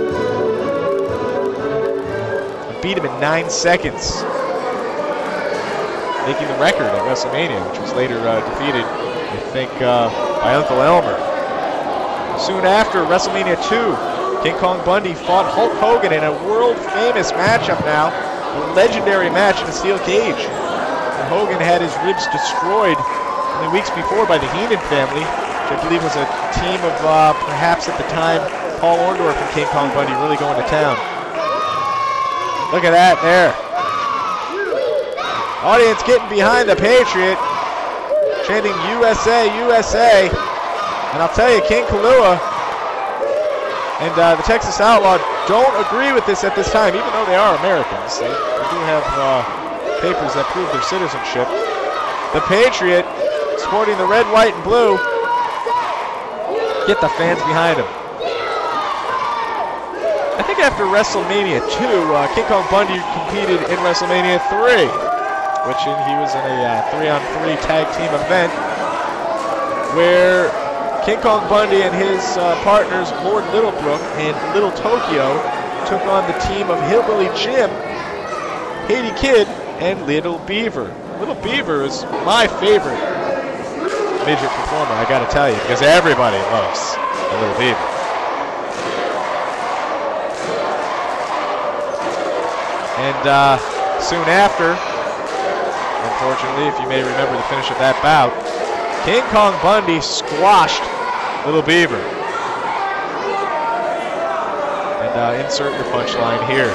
and beat him in 9 seconds, making the record at WrestleMania, which was later defeated, I think, by Uncle Elmer. Soon after, WrestleMania 2, King Kong Bundy fought Hulk Hogan in a world-famous matchup now, a legendary match in a steel cage. And Hogan had his ribs destroyed only weeks before by the Heenan family, which I believe was a team of, perhaps at the time, Paul Orndorff and King Kong Bundy really going to town. Look at that there. Audience getting behind the Patriot, chanting USA, USA. And I'll tell you, King Kalua and the Texas Outlaw don't agree with this at this time, even though they are Americans. They do have papers that prove their citizenship. The Patriot, sporting the red, white, and blue, get the fans behind him. I think after WrestleMania 2, King Kong Bundy competed in WrestleMania 3, which he was in a 3-on-3 tag team event where King Kong Bundy and his partners, Lord Littlebrook and Little Tokyo, took on the team of Hillbilly Jim, Haiti Kid, and Little Beaver. Little Beaver is my favorite midget performer, I gotta tell you, because everybody loves the Little Beaver. And soon after, unfortunately, if you may remember the finish of that bout, King Kong Bundy squashed Little Beaver. And insert your punchline here.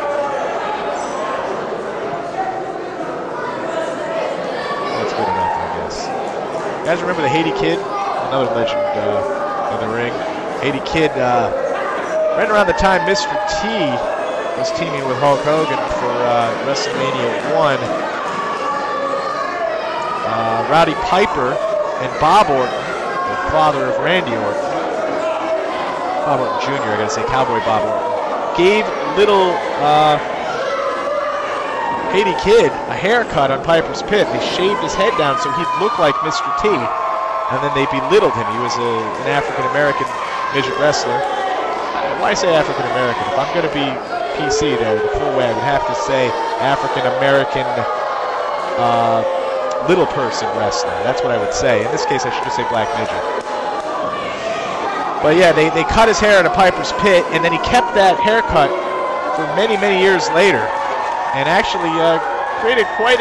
That's good enough, I guess. You guys remember the Haiti Kid? Another legend in the ring. Haiti Kid, right around the time Mr. T was teaming with Hulk Hogan for WrestleMania 1. Rowdy Piper and Bob Orton, the father of Randy Orton, Bob Orton Jr., I gotta say, Cowboy Bob Orton, gave little Haiti Kid a haircut on Piper's Pit. They shaved his head down so he'd look like Mr. T, and then they belittled him. He was an African-American midget wrestler. Why say African-American? If I'm going to be PC there the full way, I would have to say African-American little person wrestler. That's what I would say. In this case, I should just say black midget. But yeah, they cut his hair at a Piper's Pit, and then he kept that haircut for many, many years later, and actually created quite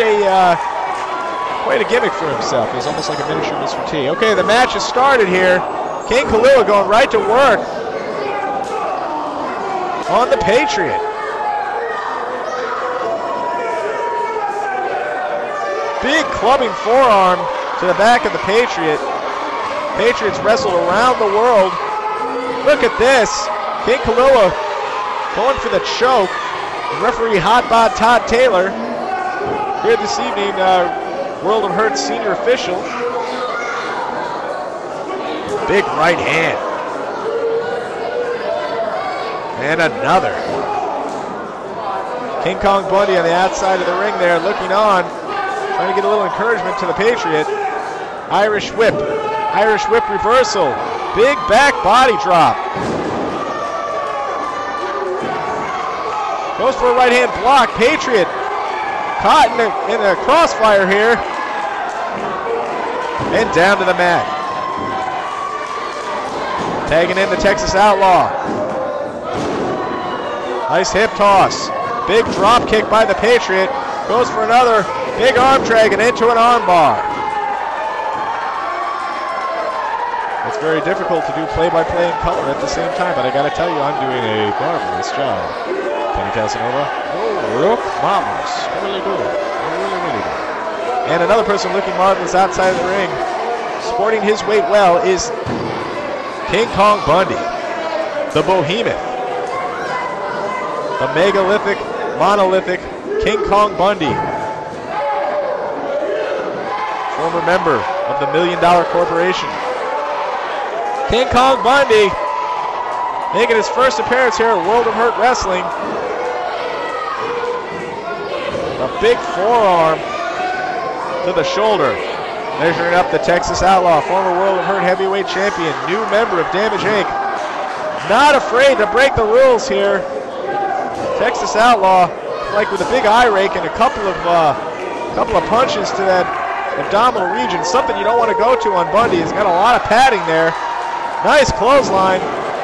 a gimmick for himself. It was almost like a miniature Mr. T. Okay, the match has started here. King Kalua going right to work on the Patriot. Big clubbing forearm to the back of the Patriot. Patriots wrestle around the world. Look at this. King Kalua going for the choke. Referee Hotbod Todd Taylor here this evening, World of Hurt senior official. Big right hand. And another. King Kong Bundy on the outside of the ring there looking on. Trying to get a little encouragement to the Patriot. Irish whip. Irish whip reversal. Big back body drop. Goes for a right hand block. Patriot caught in the crossfire here. And down to the mat. Tagging in the Texas Outlaw. Nice hip toss. Big drop kick by the Patriot. Goes for another big arm drag and into an arm bar. It's very difficult to do play-by-play in color at the same time, but I gotta tell you, I'm doing a marvelous job. Kenny Casanova, look marvelous. Really good. Really, really good. And another person looking marvelous outside of the ring, sporting his weight well, is King Kong Bundy, the behemoth, the megalithic, monolithic King Kong Bundy, former member of the $1 Million Corporation. King Kong Bundy making his first appearance here at World of Hurt Wrestling. A big forearm to the shoulder. Measuring up the Texas Outlaw, former World of Hurt heavyweight champion, new member of Damage Inc. Not afraid to break the rules here. Texas Outlaw, like with a big eye rake and a couple of punches to that abdominal region. Something you don't want to go to on Bundy. He's got a lot of padding there. Nice clothesline.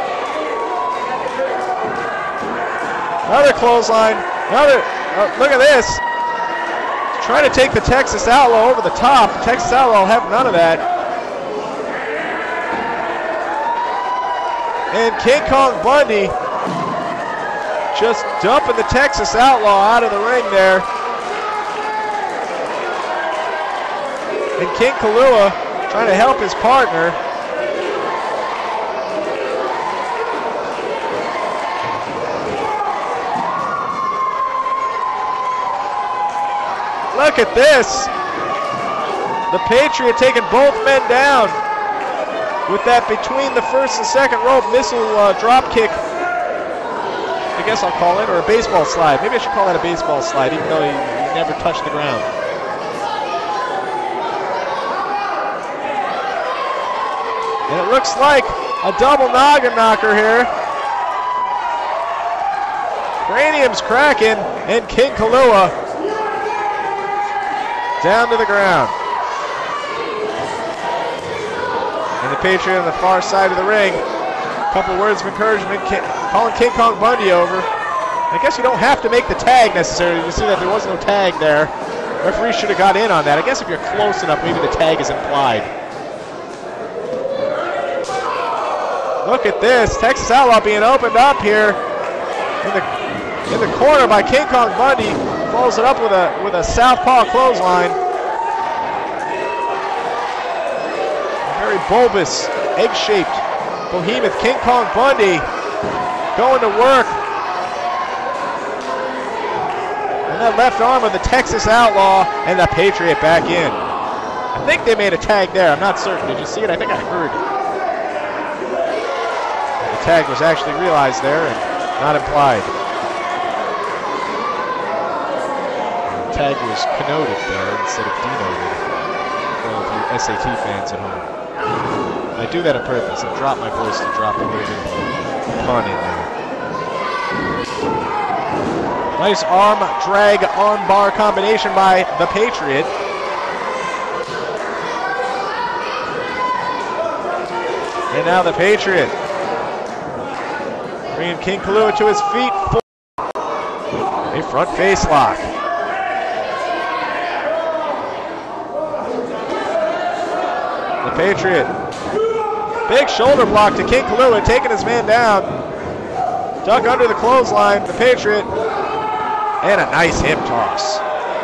Another clothesline. Another. Look at this. Trying to take the Texas Outlaw over the top. The Texas Outlaw will have none of that. And King Kong Bundy just dumping the Texas Outlaw out of the ring there. And King Kalua trying to help his partner. Look at this. The Patriot taking both men down with that between the first and second rope missile drop kick. I guess I'll call it, or a baseball slide. Maybe I should call that a baseball slide, even though he never touched the ground. And it looks like a double noggin knocker here. Cranium's cracking, and King Kalua down to the ground. And the Patriot on the far side of the ring. A couple words of encouragement, calling King Kong Bundy over. I guess you don't have to make the tag necessarily. You see that there was no tag there. Referee should have got in on that. I guess if you're close enough, maybe the tag is implied. Look at this. Texas Outlaw being opened up here in the corner by King Kong Bundy. Follows it up with a southpaw clothesline. A very bulbous, egg-shaped behemoth King Kong Bundy going to work. And that left arm of the Texas Outlaw and the Patriot back in. I think they made a tag there. I'm not certain. Did you see it? I think I heard it. The tag was actually realized there and not implied. Tag was connoted there instead of denoted for all of you SAT fans at home. I do that on purpose. I drop my voice to drop a little bit of pun in there. Nice arm drag arm bar combination by the Patriot. And now the Patriot. Bringing King Kalua to his feet. A front face lock. The Patriot. Big shoulder block to King Kalua, taking his man down. Duck under the clothesline, the Patriot. And a nice hip toss.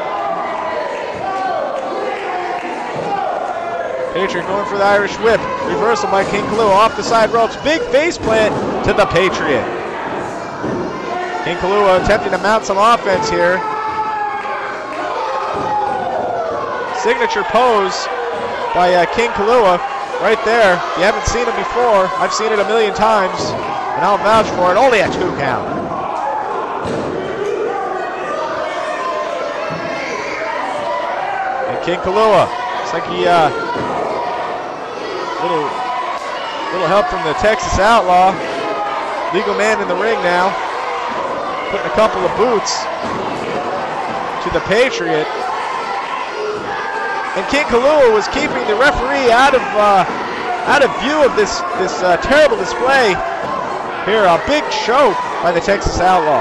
Patriot going for the Irish whip. Reversal by King Kalua off the side ropes. Big face plant to the Patriot. King Kalua attempting to mount some offense here. Signature pose by King Kalua right there. If you haven't seen it before, I've seen it a million times, and I'll vouch for it. Only a 2 count. And King Kalua, looks like he little help from the Texas Outlaw. Legal man in the ring now. Putting a couple of boots to the Patriot. And King Kalua was keeping the referee out of view of this terrible display. Here, a big choke by the Texas Outlaw.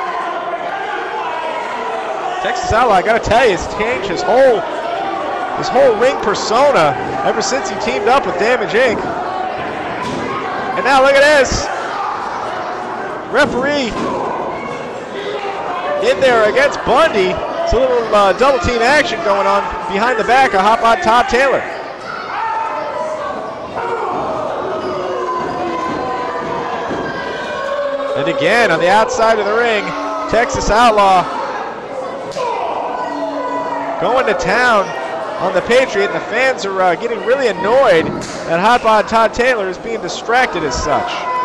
Texas Outlaw, I gotta tell you, has changed his whole ring persona ever since he teamed up with Damage Inc. And now look at this. Referee in there against Bundy. It's a little double team action going on behind the back of Hot Rod Todd Taylor. And again on the outside of the ring, Texas Outlaw going to town on the Patriot, and the fans are getting really annoyed that Hot Rod Todd Taylor is being distracted as such.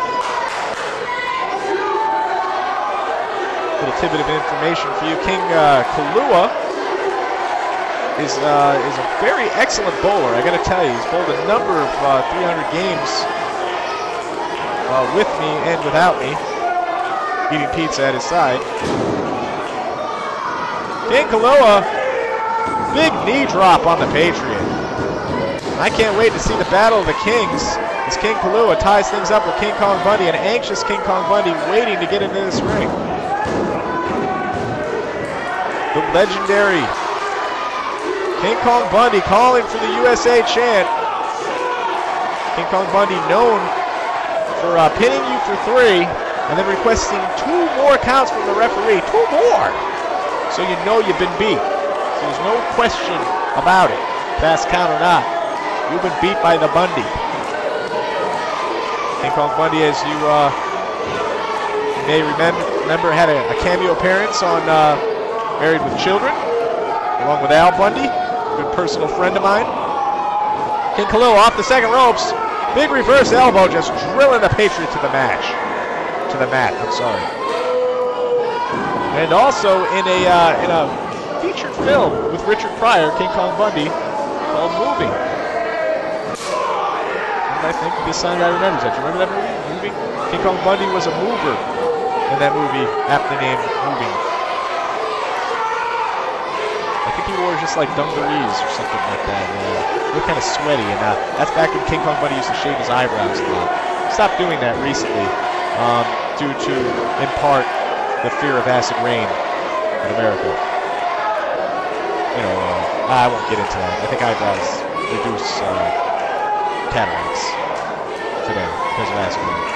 Little tidbit of information for you. King Kalua is a very excellent bowler. I got to tell you, he's bowled a number of 300 games with me and without me, eating pizza at his side. King Kalua, big knee drop on the Patriot. I can't wait to see the Battle of the Kings as King Kalua ties things up with King Kong Bundy, an anxious King Kong Bundy waiting to get into this ring. The legendary King Kong Bundy calling for the USA chant. King Kong Bundy known for pinning you for 3 and then requesting 2 more counts from the referee. 2 more! So you know you've been beat. So there's no question about it. Fast count or not. You've been beat by the Bundy. King Kong Bundy, as you may remember, had a cameo appearance on Married with Children, along with Al Bundy, a good personal friend of mine. King Kalua off the second ropes. Big reverse elbow, just drilling the Patriot to the mat. And also in a featured film with Richard Pryor, King Kong Bundy, called Moving. And I think this sign I remember that. Do you remember that movie? Moving? King Kong Bundy was a mover in that movie, aptly named Moving. I think he wore just like dungarees or something like that. They were kind of sweaty, and that's back when King Kong Bundy used to shave his eyebrows a lot. Stopped doing that recently due to, in part, the fear of acid rain in America. You know, I won't get into that. I think eyebrows reduce cataracts today because of acid rain.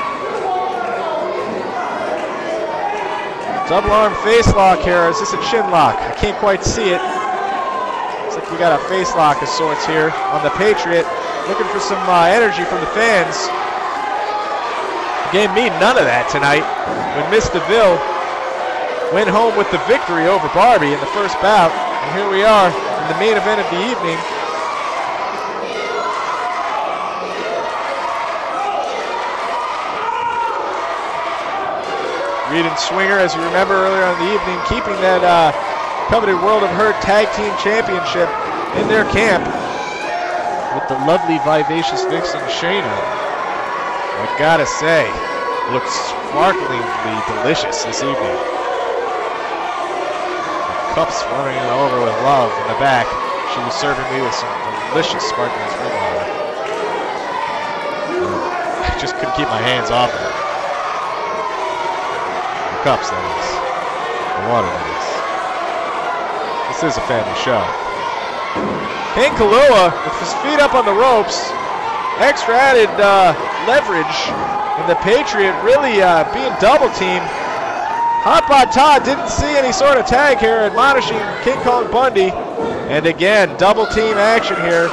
Double arm face lock here. Is this a chin lock? I can't quite see it. Looks like we got a face lock of sorts here on the Patriot. Looking for some energy from the fans. Gave me none of that tonight when Miss DeVille went home with the victory over Barbie in the first bout. And here we are in the main event of the evening. Reed and Swinger, as you remember earlier on in the evening, keeping that coveted World of Hurt Tag Team Championship in their camp with the lovely, vivacious Vixen Shayna. I gotta say, looks sparklingly delicious this evening. The cups running over with love in the back. She was serving me with some delicious sparkling spring water. my hands off of it. The cups, that is. The water, that is. This is a family show. King Kalua with his feet up on the ropes. Extra added leverage. And the Patriot really being double teamed. Hotbot Todd didn't see any sort of tag here, admonishing King Kong Bundy. And again, double team action here.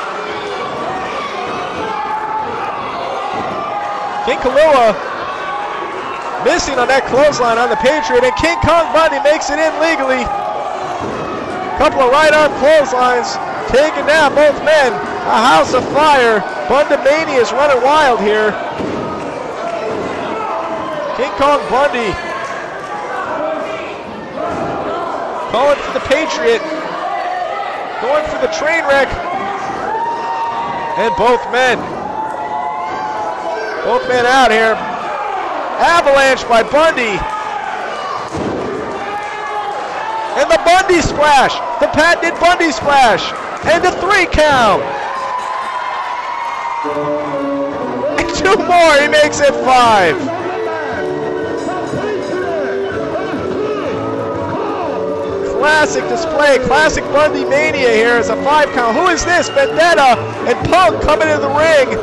King Kalua missing on that clothesline on the Patriot, and King Kong Bundy makes it in legally. Couple of right arm clotheslines, taking down both men. A house of fire. Bundamania is running wild here. King Kong Bundy going for the Patriot, going for the train wreck, and both men out here. Avalanche by Bundy. And the Bundy splash, the patented Bundy splash, and a 3 count. And 2 more, he makes it 5. Classic display, classic Bundy mania here as a 5 count. Who is this? Vendetta and Punk coming into the ring.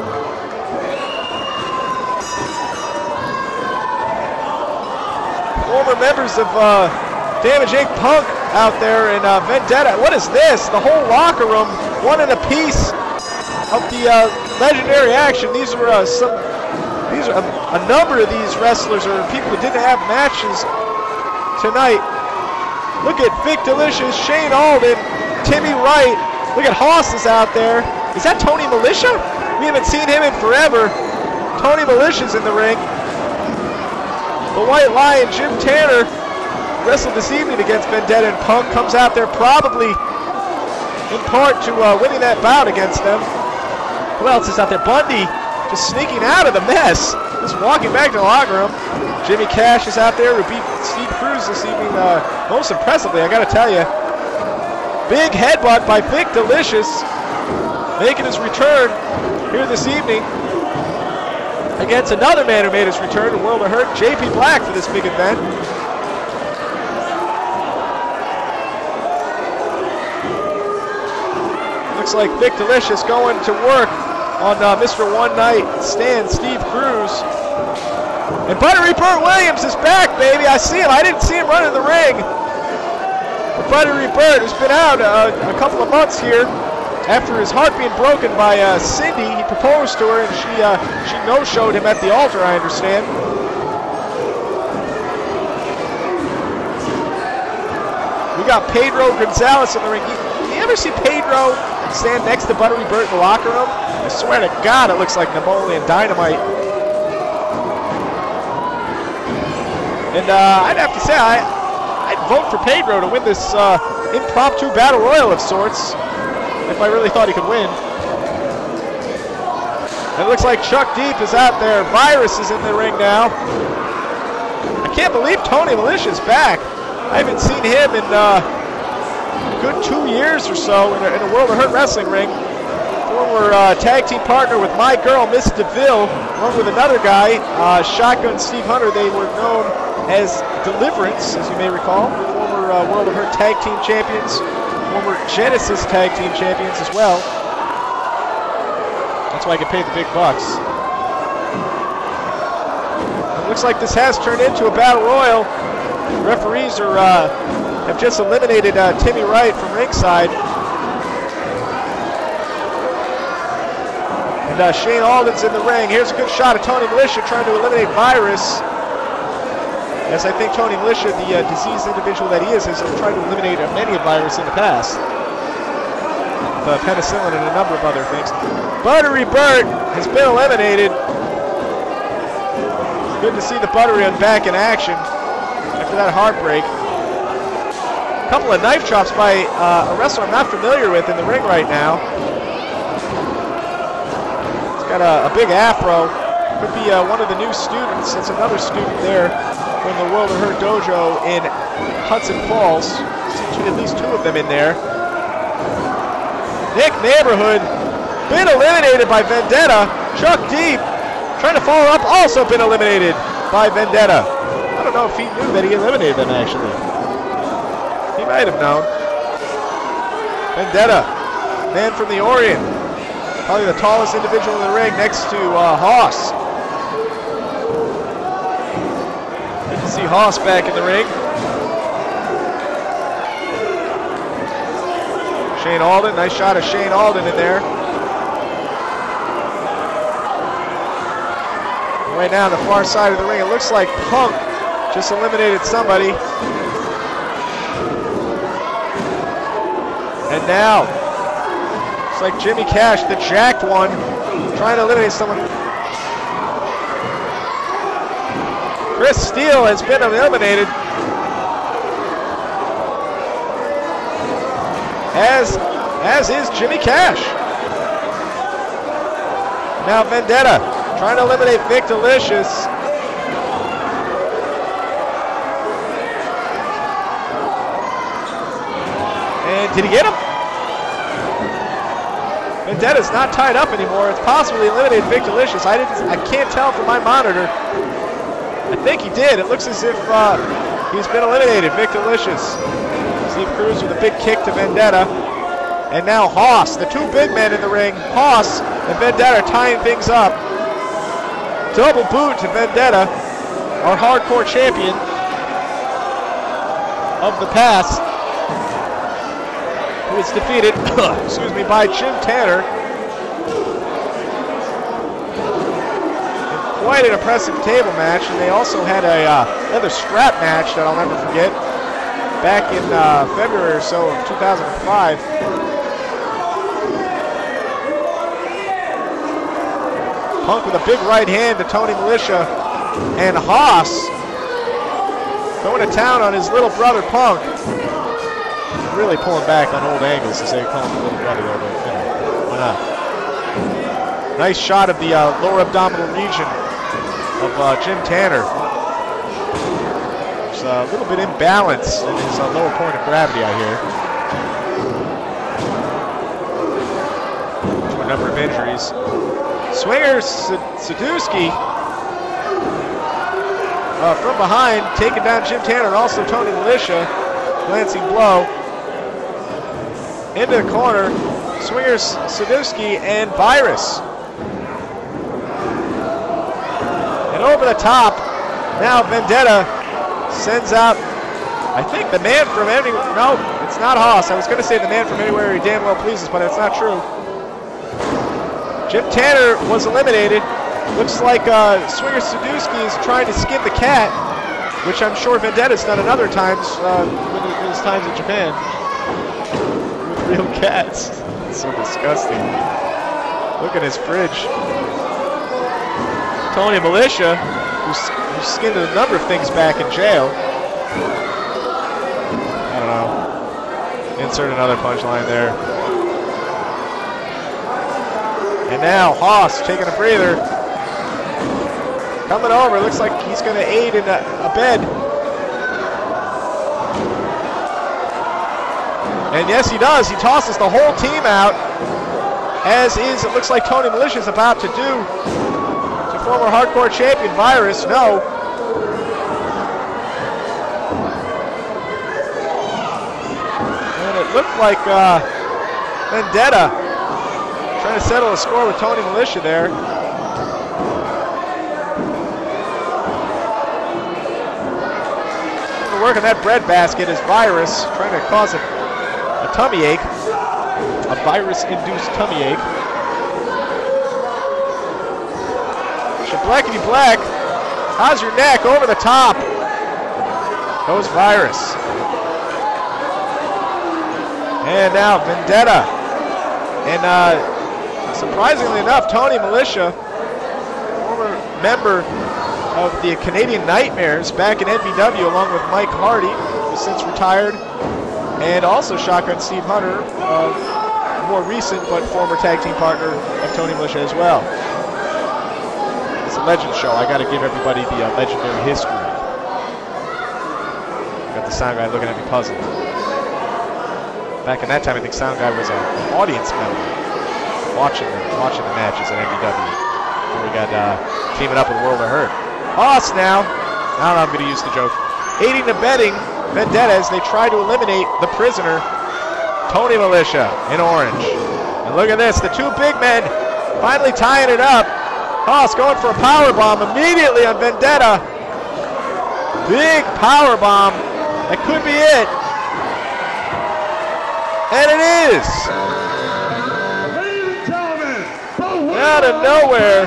Former members of Damage Inc. Punk out there, and Vendetta. What is this? The whole locker room, one in a piece of the legendary action. These are a number of these wrestlers or people who didn't have matches tonight. Look at Vic Delicious, Shane Alden, Timmy Wright. Look at Hoss is out there. Is that Tony Militia? We haven't seen him in forever. Tony Militia's in the ring. The White Lion, Jim Tanner, wrestled this evening against Vendetta, and Punk comes out there probably in part to winning that bout against them. Who else is out there? Bundy just sneaking out of the mess, just walking back to the locker room. Jimmy Cash is out there who beat Steve Cruz this evening most impressively, I gotta tell you. Big headbutt by Vic Delicious, making his return here this evening against another man who made his return to World of Hurt, JP Black, for this big event. Looks like Vic Delicious going to work on Mr. One Night Stand, Steve Cruz. And Buttery Burt Williams is back, baby. I see him. I didn't see him run in the ring. But Buttery Burt has been out a couple of months here after his heart being broken by Cindy. He proposed to her, and she no-showed him at the altar, I understand. We got Pedro Gonzalez in the ring. You ever see Pedro stand next to Buttery Burt in the locker room? I swear to God, it looks like Napoleon Dynamite. And I'd have to say, I'd vote for Pedro to win this impromptu battle royal of sorts, if I really thought he could win. And it looks like Chuck Deep is out there. Virus is in the ring now. I can't believe Tony Militia's back. I haven't seen him in a good 2 years or so in a World of Hurt Wrestling ring. Former tag team partner with my girl, Miss DeVille, along with another guy, Shotgun Steve Hunter. They were known as Deliverance, as you may recall. Former World of Hurt tag team champions. Former Genesis tag team champions as well. That's why I get paid the big bucks. It looks like this has turned into a battle royal. The referees have just eliminated Timmy Wright from ringside. And Shane Alden's in the ring. Here's a good shot of Tony Militia trying to eliminate Virus. As I think Tony Militia, the diseased individual that he is, has tried to eliminate many of Virus in the past. Penicillin and a number of other things. Buttery Burt has been eliminated. Good to see the Buttery back in action after that heartbreak. A couple of knife chops by a wrestler I'm not familiar with in the ring right now. He's got a big afro. Could be one of the new students. It's another student there from the World of Hurt Dojo in Hudson Falls. Seems at least 2 of them in there. Nick Neighborhood, been eliminated by Vendetta. Chuck Deep Trying to follow up, also been eliminated by Vendetta. I don't know if he knew that he eliminated them, actually. He might have known. Vendetta, man from the Orient. Probably the tallest individual in the ring next to Haas. Good to see Haas back in the ring. Shane Alden, nice shot of Shane Alden in there. Right now on the far side of the ring, it looks like Punk just eliminated somebody. And now, it's like Jimmy Cash, the jacked one, trying to eliminate someone. Chris Steele has been eliminated. As is Jimmy Cash. Now Vendetta trying to eliminate Vic Delicious. And did he get him? Vendetta's not tied up anymore. It's possibly eliminated Vic Delicious. I can't tell from my monitor. I think he did. It looks as if he's been eliminated. Vic Delicious. Steve Cruz with a big kick to Vendetta. And now Haas, the two big men in the ring. Haas and Vendetta tying things up. Double boot to Vendetta, our hardcore champion of the past, who was defeated, excuse me, by Jim Tanner. In quite an impressive table match, and they also had another strap match that I'll never forget back in February or so of 2005. Punk with a big right hand to Tony Militia, and Haas going to town on his little brother Punk. Really pulling back on old angles to say call him little brother there, but you know, why not? Nice shot of the lower abdominal region of Jim Tanner. There's a little bit imbalance in his lower point of gravity, I hear. To a number of injuries. Swinger Sadusky from behind, taking down Jim Tanner and also Tony Militia. Glancing blow. Into the corner, Swinger Sadusky and Virus. And over the top, now Vendetta sends out, I think, the man from anywhere. No, it's not Haas. I was going to say the man from anywhere he damn well pleases, but that's not true. Jim Tanner was eliminated. Looks like Swinger Sadusky is trying to skin the cat, which I'm sure Vendetta's done at other times with his times in Japan. With real cats. It's so disgusting. Look at his fridge. Tony Militia, who skinned a number of things back in jail. I don't know. Insert another punchline there. And now Haas taking a breather. Coming over, looks like he's going to aid in a bed. And yes, he does. He tosses the whole team out, as is, it looks like Tony Militia is about to do to former hardcore champion Virus. No. And it looked like Vendetta trying to settle a score with Tony Militia there. Working that bread basket is Virus, trying to cause a tummy ache, a virus-induced tummy ache. Blackity Black, how's your neck? Over the top goes Virus. And now Vendetta. And surprisingly enough, Tony Militia, former member of the Canadian Nightmares back in NBW along with Mike Hardy, who's since retired, and also Shotgun Steve Hunter, more recent but former tag team partner of Tony Militia as well. It's a legend show. I got to give everybody the legendary history. Got the sound guy looking at me puzzled. Back in that time, I think sound guy was an audience member watching the matches at NBW. before we got teaming up with World of Hurt. Hoss now. I don't know, I'm going to use the joke. Aiding and abetting Vendetta as they try to eliminate the prisoner, Tony Militia in orange. And look at this, the two big men finally tying it up. Hoss going for a power bomb immediately on Vendetta. Big power bomb. That could be it. And it is. Ladies and gentlemen, the winner Out of nowhere.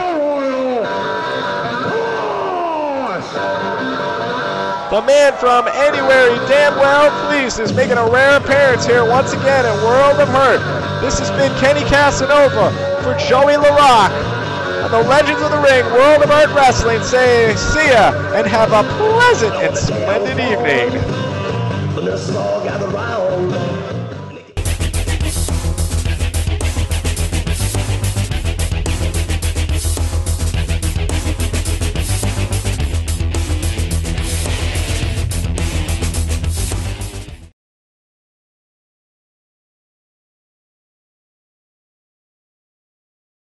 The man from anywhere he damn well pleased is making a rare appearance here once again at World of Hurt. This has been Kenny Casanova for Joey LaRock on the Legends of the Ring World of Hurt Wrestling. Say see ya and have a pleasant and splendid evening. But let's all gather round.